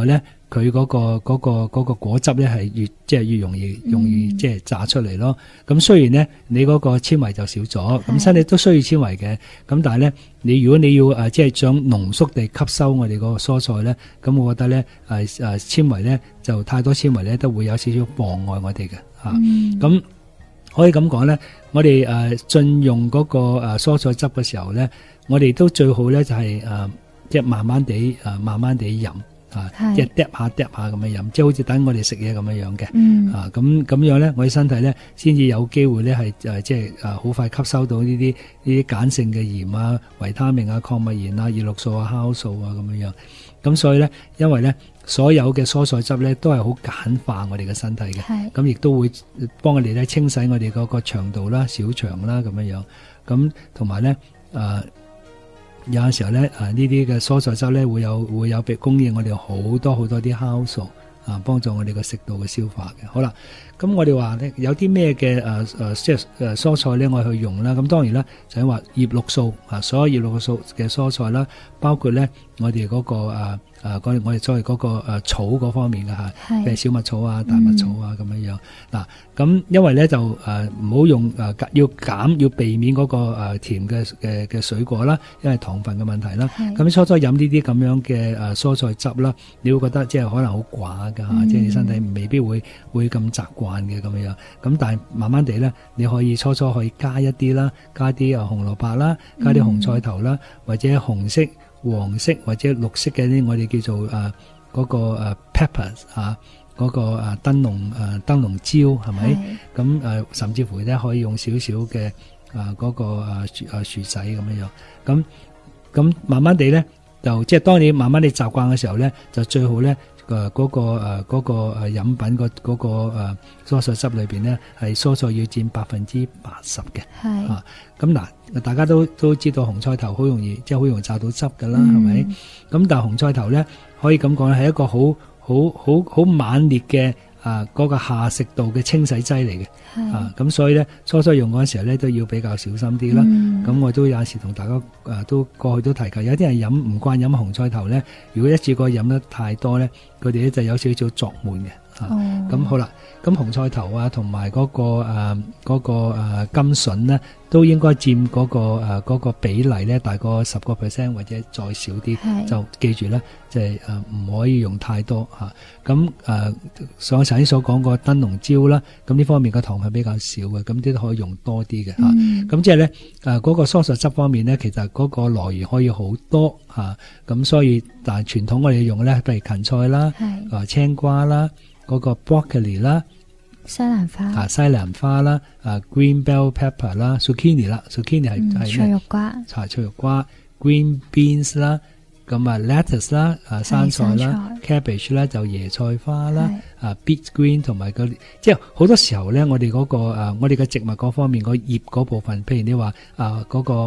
佢嗰個果汁咧係越容易即係榨出嚟咯。咁雖然咧你嗰個纖維就少咗，咁身體都需要纖維嘅。咁但係咧，如果你要即係想濃縮地吸收我哋個蔬菜咧，咁我覺得咧纖維咧就太多纖維咧都會有少少妨礙我哋嘅嚇。咁可以咁講咧，我哋進用嗰個蔬菜汁嘅時候咧，我哋都最好咧就係即係慢慢地飲。即係嗒下咁樣飲，即係好似等我哋食嘢咁樣樣嘅。咁樣咧，我哋身體咧先至有機會咧係即係好快吸收到呢啲鹼性嘅鹽啊、維他命啊、礦物鹽啊、葉綠素啊、酵素啊咁樣樣。咁所以咧，因為咧所有嘅蔬菜汁咧都係好簡化我哋嘅身體嘅，咁亦都會幫我哋咧清洗我哋嗰個腸道啦、小腸啦咁樣樣。咁同埋咧有陣時候咧，呢啲嘅蔬菜汁咧會有俾供應我哋好多啲酵素幫助我哋個食道嘅消化嘅。好啦，咁我哋話咧有啲咩嘅即係蔬菜咧，我哋去用啦。咁當然啦，就係話葉綠素所有葉綠素嘅蔬菜啦，包括咧我哋嗰個我哋所謂嗰個草嗰方面嘅嚇，譬如小麥草啊、大麥草啊咁樣樣。嗱，咁因為咧就唔好用要避免嗰個甜嘅水果啦，因為糖分嘅問題啦。咁初飲呢啲咁樣嘅蔬菜汁啦，你會覺得即係可能好寡㗎嚇，即係你身體未必會咁習慣嘅咁樣。咁但係慢慢地咧，你可以初可以加一啲啦，加啲紅蘿蔔啦，加啲紅菜頭啦，或者紅色、黃色或者綠色嘅啲我哋叫做嗰個peppers 嗰個燈籠椒係咪？咁甚至乎咧可以用少少嘅嗰個薯仔咁樣。咁慢慢地咧，就即係當你慢慢地習慣嘅時候咧，就最好咧嗰個飲品嗰個蔬菜汁裏邊咧，係蔬菜要佔80%嘅。咁嗱，大家都知道紅菜頭好容易榨到汁噶啦，係咪？咁但係紅菜頭咧，可以咁講係一個好猛烈嘅嗰個下食道嘅清洗劑嚟嘅。咁所以咧初用嗰陣時候咧都要比較小心啲啦。咁我都有時同大家都過去都提及，有啲人唔慣飲紅菜頭咧，如果一次過飲得太多咧，佢哋咧就有少少作悶嘅。咁好啦，咁紅菜頭啊，同埋嗰個甘筍咧，都應該佔嗰個比例咧，大概10% 或者再少啲，就記住咧，即係唔可以用太多嚇。咁上頭先所講個燈籠椒啦，咁呢方面個糖係比較少嘅，咁啲都可以用多啲嘅嚇。咁即係咧嗰個蔬菜汁方面咧，其實嗰個來源可以好多嚇。咁所以但係傳統我哋用咧，譬如芹菜啦、青瓜啦。嗰個 broccoli 啦， 西蘭花啦，green bell pepper 啦 ，zucchini 啦 ，zucchini 係脆肉瓜， 脆肉瓜 ，green beans 啦，咁lettuce 啦，生菜啦 ，cabbage 啦就椰菜花啦，beet green 同埋即係好多時候咧，我哋嗰個我哋嘅植物嗰方面個葉嗰部分，譬如你話嗰個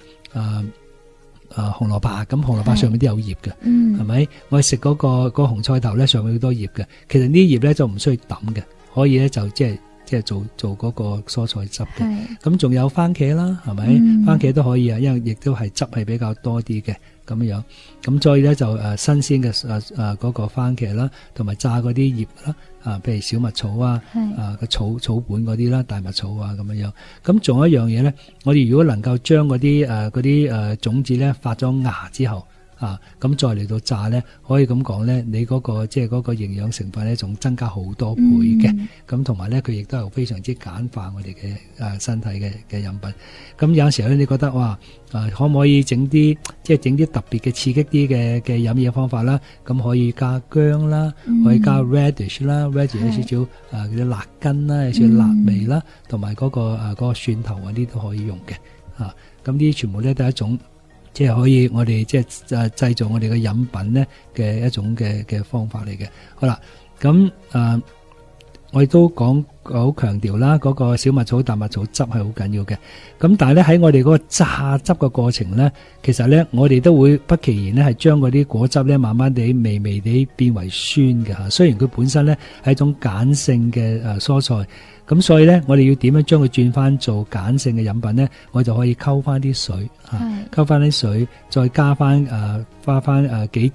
紅蘿蔔，咁紅蘿蔔上面都有葉嘅，係咪？我哋食嗰個紅菜頭咧，上面好多葉嘅。其實呢啲葉咧就唔需要抌嘅，可以咧就即係做嗰個蔬菜汁嘅。咁仲有番茄啦，係咪？番茄都可以啊，因為亦都係汁係比較多啲嘅咁樣。咁所以咧就新鮮嘅嗰個番茄啦，同埋炸嗰啲葉啦。譬如小麥草啊，個草本嗰啲啦，大麥草啊咁樣。咁仲有一樣嘢咧，我哋如果能夠將嗰啲種子咧發咗芽之後，咁再嚟到炸咧，可以咁講咧，你嗰個即係嗰個營養成分咧，仲增加好多倍嘅。咁同埋咧，佢亦都係非常之簡化我哋嘅身體嘅飲品。咁有時候咧，你覺得哇，可唔可以整啲特別嘅刺激啲嘅飲嘢方法啦？咁可以加薑啦，可以加 radish 啦，radish 有少少嗰啲辣根啦，有少少辣味啦，同埋嗰個蒜頭嗰啲都可以用嘅。咁呢啲全部咧都係一種。即係可以，我哋即係製造我哋嘅飲品咧嘅一種嘅方法嚟嘅。好啦，咁我亦都好強調啦，嗰個小麥草、大麥草汁係好緊要嘅。咁但係咧喺我哋嗰個榨汁嘅過程咧，其實咧我哋都會不其然咧係將嗰啲果汁咧慢慢地、微微地變為酸嘅嚇。雖然佢本身咧係一種鹼性嘅蔬菜。咁所以咧，我哋要點樣將佢轉翻做鹼性嘅飲品咧？我就可以溝翻啲水，溝翻啲水，再加翻幾滴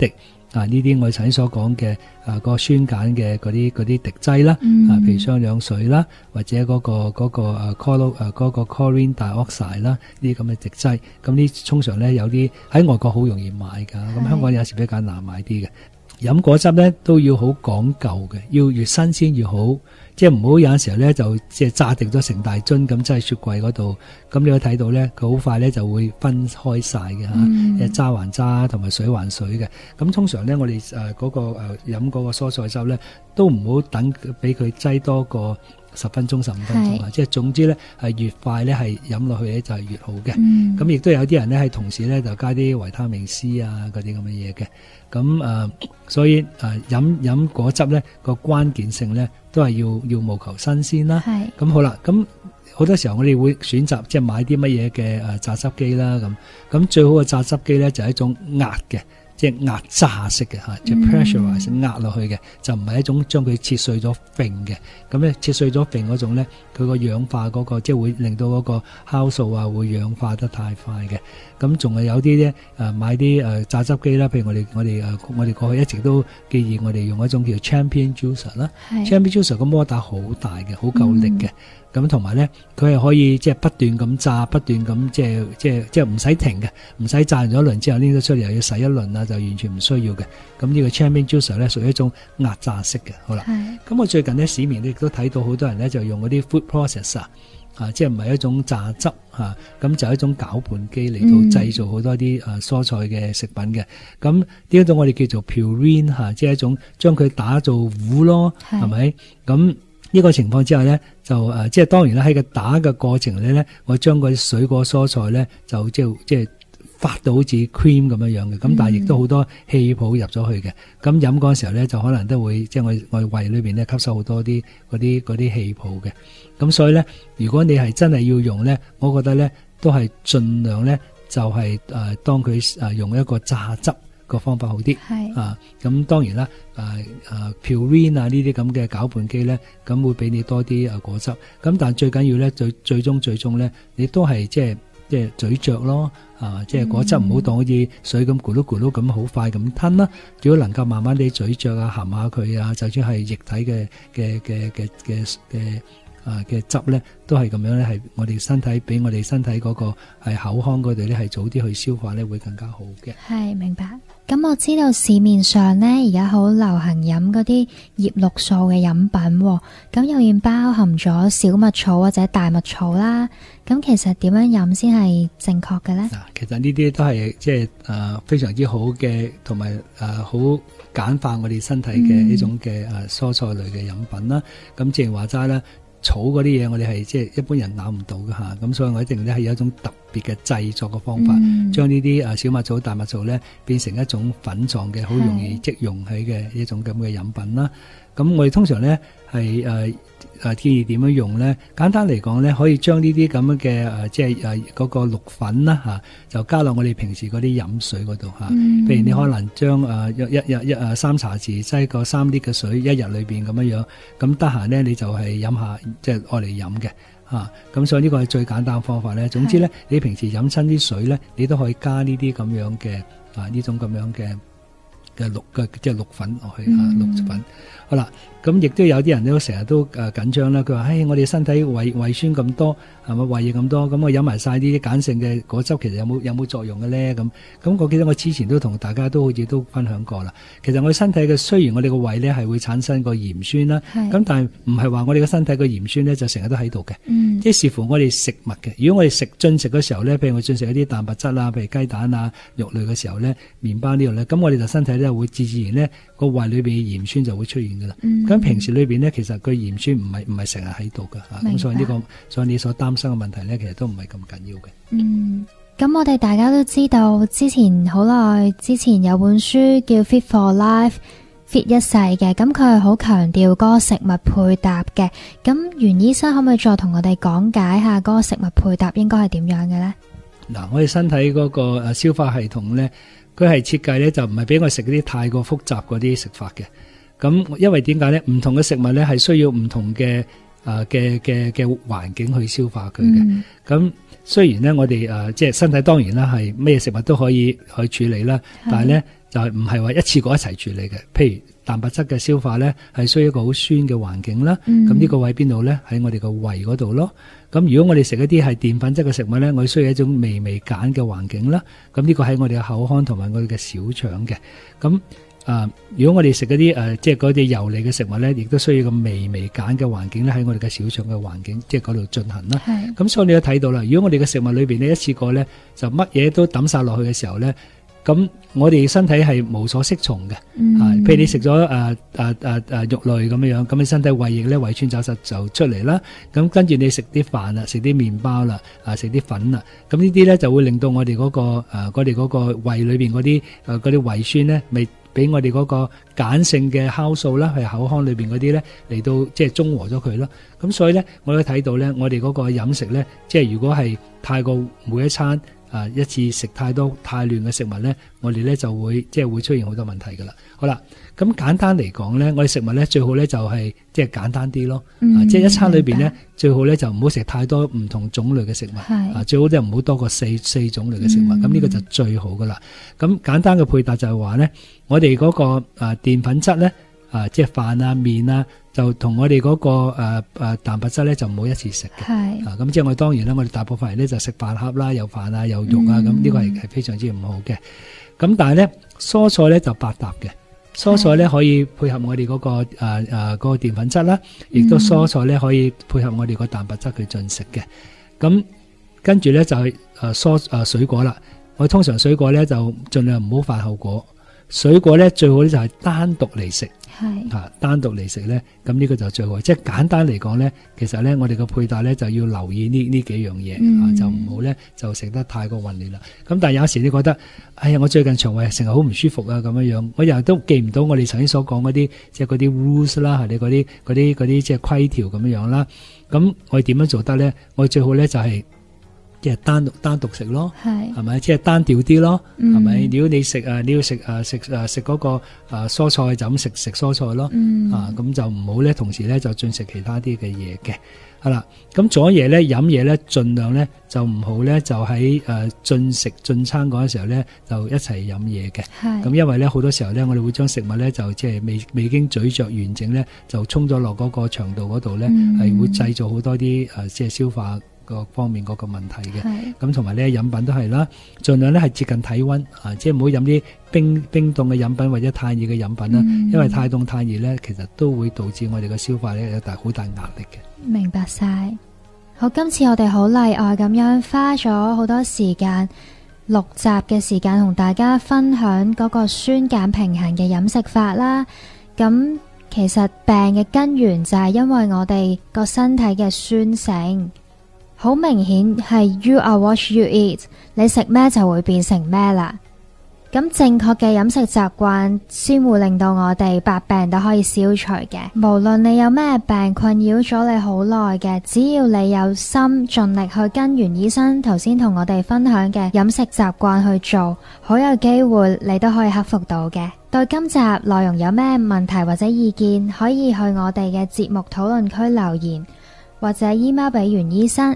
呢啲我哋頭先所講嘅個酸鹼嘅嗰啲滴劑啦，譬如雙氧水啦，或者嗰個 chlorine dioxide 啦，呢啲咁嘅滴劑，咁呢通常咧有啲喺外國好容易買㗎，咁香港有時比較難買啲嘅。飲果汁咧都要好講究嘅，要越新鮮越好，即係唔好有陣時候咧就即係榨滴咗成大樽咁擠喺雪櫃嗰度，咁你可以睇到咧佢好快咧就會分開晒嘅嚇，渣還渣同埋水還水嘅。咁通常咧我哋嗰個飲嗰個蔬菜汁咧都唔好等俾佢擠多過10分鐘15分鐘啊！即係總之咧係越快咧係飲落去咧就係越好嘅。咁亦都有啲人咧係同時咧就加啲維他命 C 啊嗰啲咁嘅嘢嘅。咁所以飲果汁咧個關鍵性咧都係要務求新鮮啦。咁好啦，咁好多時候我哋會選擇即係買啲乜嘢嘅榨汁機啦。咁最好嘅榨汁機咧就係一種壓嘅。即係壓榨式嘅嚇，即係 pressurize 壓落去嘅，就唔係一種將佢切碎咗揈嘅。咁咧切碎咗揈嗰種咧，佢個氧化嗰個即係會令到嗰個酵素啊會氧化得太快嘅。咁仲係有啲咧買啲榨汁機啦，譬如我哋過去一直都建議我哋用一種叫 Champion Juicer 啦。Champion Juicer 個摩打好大嘅，好夠力嘅。咁同埋咧，佢係可以即係不斷咁榨，不斷咁即係唔使停嘅，唔使榨完咗一輪之後拎咗出嚟又要洗一輪啊，就完全唔需要嘅。咁呢個 Champion Juicer 咧屬於一種壓榨式嘅。好啦，咁我最近咧市面亦都睇到好多人咧就用嗰啲 food processor 即係唔係一種榨汁咁就係一種攪拌機嚟到製造好多啲蔬菜嘅食品嘅。咁呢一種我哋叫做 purine 即係一種將佢打做糊咯，係咪？咁呢個情況之下咧，就即係當然啦，喺個打嘅過程咧，我將嗰啲水果蔬菜咧，就即係發到好似 cream 咁樣嘅。咁但係亦都好多氣泡入咗去嘅。咁飲嗰時候咧，就可能都會即係我胃裏邊咧吸收好多啲嗰啲氣泡嘅。咁所以咧，如果你係真係要用咧，我覺得咧都係盡量咧就係當佢用一個榨汁個方法好啲，咁當然啦，purine 呢啲咁嘅攪拌機咧，咁會俾你多啲果汁。咁但最緊要咧，最終咧，你都係即係咀嚼咯，即係果汁唔好當好似水咁咕嚕咕嚕咁好快咁吞啦。如果能夠慢慢地咀嚼啊，含下佢啊，就算係液體嘅汁咧，都係咁樣咧，係我哋身體俾我哋身體嗰個係口腔嗰度咧，係早啲去消化咧，會更加好嘅。係，明白。 咁我知道市面上咧而家好流行飲嗰啲葉綠素嘅飲品，咁又然包含咗小麥草或者大麥草啦。咁其實點樣飲先係正確嘅咧？ 其實呢啲都係即係非常之好嘅，同埋好簡化我哋身體嘅呢種嘅蔬菜類嘅飲品啦。咁正如話齋啦。草嗰啲嘢我哋係即係一般人咬唔到嘅嚇，咁所以我一定咧係有一種特別嘅製作嘅方法，將呢啲小麥草、大麥草咧變成一種粉狀嘅，好容易即溶起嘅一種咁嘅飲品啦。咁我哋通常咧係建議點樣用咧？簡單嚟講咧，可以將呢啲咁樣嘅即係嗰個綠粉啦嚇，就加落我哋平時嗰啲飲水嗰度嚇。譬如你可能將3茶匙擠個3啲嘅水，一日裏邊咁樣，咁得閒咧你就係飲下，即係愛嚟飲嘅嚇。咁所以呢個係最簡單方法咧。總之咧，你平時飲親啲水咧，你都可以加呢啲咁樣嘅呢種咁樣嘅即係綠粉落去綠粉。好啦，咁亦都有啲人都成日都緊張啦。佢話：我哋身體胃酸咁多，係咪胃液咁多？咁我飲埋晒啲鹼性嘅果汁，其實有冇作用嘅咧？咁我記得我之前都同大家都好似都分享過啦。其實我哋身體嘅雖然我哋個胃咧係會產生個鹽酸啦，咁但係唔係話我哋個身體個鹽酸咧就成日都喺度嘅。即係視乎我哋食物嘅。如果我哋進食嘅時候咧，譬如我進食一啲蛋白質啊，譬如雞蛋啊、肉類嘅時候咧，麵包呢度咧，咁我哋就身體咧會自然咧個胃裏邊嘅鹽酸就會出現噶啦。咁平時裏邊咧，其實佢鹽酸唔係成日喺度噶嚇，咁所以你所擔心嘅問題咧，其實都唔係咁緊要嘅。 咁我哋大家都知道，好耐之前有本書叫 Fit for Life Fit 一世嘅，咁佢係好強調嗰個食物配搭嘅。咁袁醫生可唔可以再同我哋講解下嗰個食物配搭應該係點樣嘅咧？ 嗱，我哋身體嗰個消化系統咧，佢係設計咧就唔係俾我食嗰啲太過複雜嗰啲食法嘅。咁因為點解咧？唔同嘅食物咧係需要唔同嘅嘅環境去消化佢嘅。咁雖然咧我哋即係身體當然啦係咩食物都可以去處理啦，但係咧就係唔係話一次過一齊處理嘅。譬如蛋白質嘅消化咧，係需要一個好酸嘅環境啦。咁呢個位邊度咧？喺我哋個胃嗰度咯。咁如果我哋食一啲係澱粉質嘅食物咧，我哋需要一種微微鹼嘅環境啦。咁呢個喺我哋嘅口腔同埋我哋嘅小腸嘅。咁如果我哋食嗰啲即係嗰啲油膩嘅食物咧，亦都需要個微微鹼嘅環境咧，喺我哋嘅小腸嘅環境，即係嗰度進行啦。咁所以你都睇到啦，如果我哋嘅食物裏邊呢，一次過咧就乜嘢都抌晒落去嘅時候咧，咁我哋身體係無所適從嘅。譬如你食咗肉類咁樣，咁你身體胃液咧胃穿走實就出嚟啦。咁跟住你食啲飯啦，食啲麵包啦，食啲粉啦，咁呢啲咧就會令到我哋嗰個胃裏邊嗰啲胃酸咧未俾我哋嗰個鹼性嘅酵素啦，係口腔裏邊嗰啲咧嚟到即係中和咗佢咯。咁所以咧，我都睇到咧，我哋嗰個飲食咧，即係如果係太過每一餐一次食太多太亂嘅食物咧，我哋咧就會即係會出現好多問題噶啦。好啦，咁簡單嚟講咧，我哋食物咧最好咧就係即係簡單啲咯。即係一餐裏邊咧最好咧就唔好食太多唔同種類嘅食物。最好就唔好多過四種類嘅食物。咁呢個就最好噶啦。咁簡單嘅配搭就係話咧，我哋嗰個澱粉質咧即係飯啊麵啊，就同我哋嗰個蛋白質咧就唔好一次食嘅。咁即係我當然啦，我哋大部分人咧就食飯盒啦，有飯啊有肉啊，咁呢個係非常之唔好嘅。咁但係咧蔬菜咧就百搭嘅。蔬菜咧可以配合我哋嗰個嗰個澱粉質啦，亦都蔬菜咧可以配合我哋個蛋白質去進食嘅。咁跟住咧就係水果啦。我通常水果咧就盡量唔好飯後果。水果咧最好咧就係單獨嚟食，單獨嚟食咧，咁呢個就最好。即係簡單嚟講咧，其實咧我哋個配搭咧就要留意呢幾樣嘢，就唔好咧就食得太過混亂啦。咁但係有時你覺得，哎呀，我最近腸胃成日好唔舒服啊咁樣，我又都記唔到我哋頭先所講嗰啲，即係嗰啲 rules 啦，係你嗰啲即係規條咁樣啦。咁我哋點樣做得咧？我哋最好咧就係即係單獨食咯，係咪？即係單調啲咯，係咪？如果你食你要食嗰個蔬菜就咁食蔬菜咯，咁就唔好咧同時咧就進食其他啲嘅嘢嘅。係啦，咁做嘢咧飲嘢咧盡量咧就唔好咧就喺進餐嗰陣時候咧就一齊飲嘢嘅。咁因為咧好多時候咧我哋會將食物咧就即係未經咀嚼完整咧就沖咗落嗰個腸道嗰度咧，係會製造好多啲即係消化個方面嗰個問題嘅。咁同埋咧飲品都係啦，盡量咧係接近體溫即係唔好飲啲冰凍嘅飲品或者太熱嘅飲品啦，因為太凍太熱咧其實都會導致我哋嘅消化咧有好大壓力嘅。 明白晒。好，今次我哋好例外咁樣花咗好多時間6集嘅時間同大家分享嗰個酸鹼平衡嘅飲食法啦。咁其實病嘅根源就係因為我哋個身體嘅酸性。好明顯係 you are what you eat， 你食咩就會變成咩啦。咁正確嘅飲食習慣先會令到我哋百病都可以消除嘅。無論你有咩病困擾咗你好耐嘅，只要你有心盡力去跟袁醫生頭先同我哋分享嘅飲食習慣去做，好有機會你都可以克服到嘅。對今集內容有咩問題或者意見，可以去我哋嘅節目討論區留言，或者 email 俾袁醫生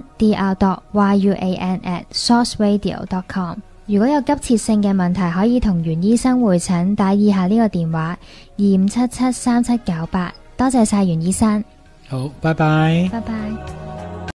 dr.yuan@sourceradio.com。 如果有急切性嘅問題，可以同袁醫生會診，打以下呢個電話25773798。多謝晒袁醫生。 好，拜拜。 拜拜。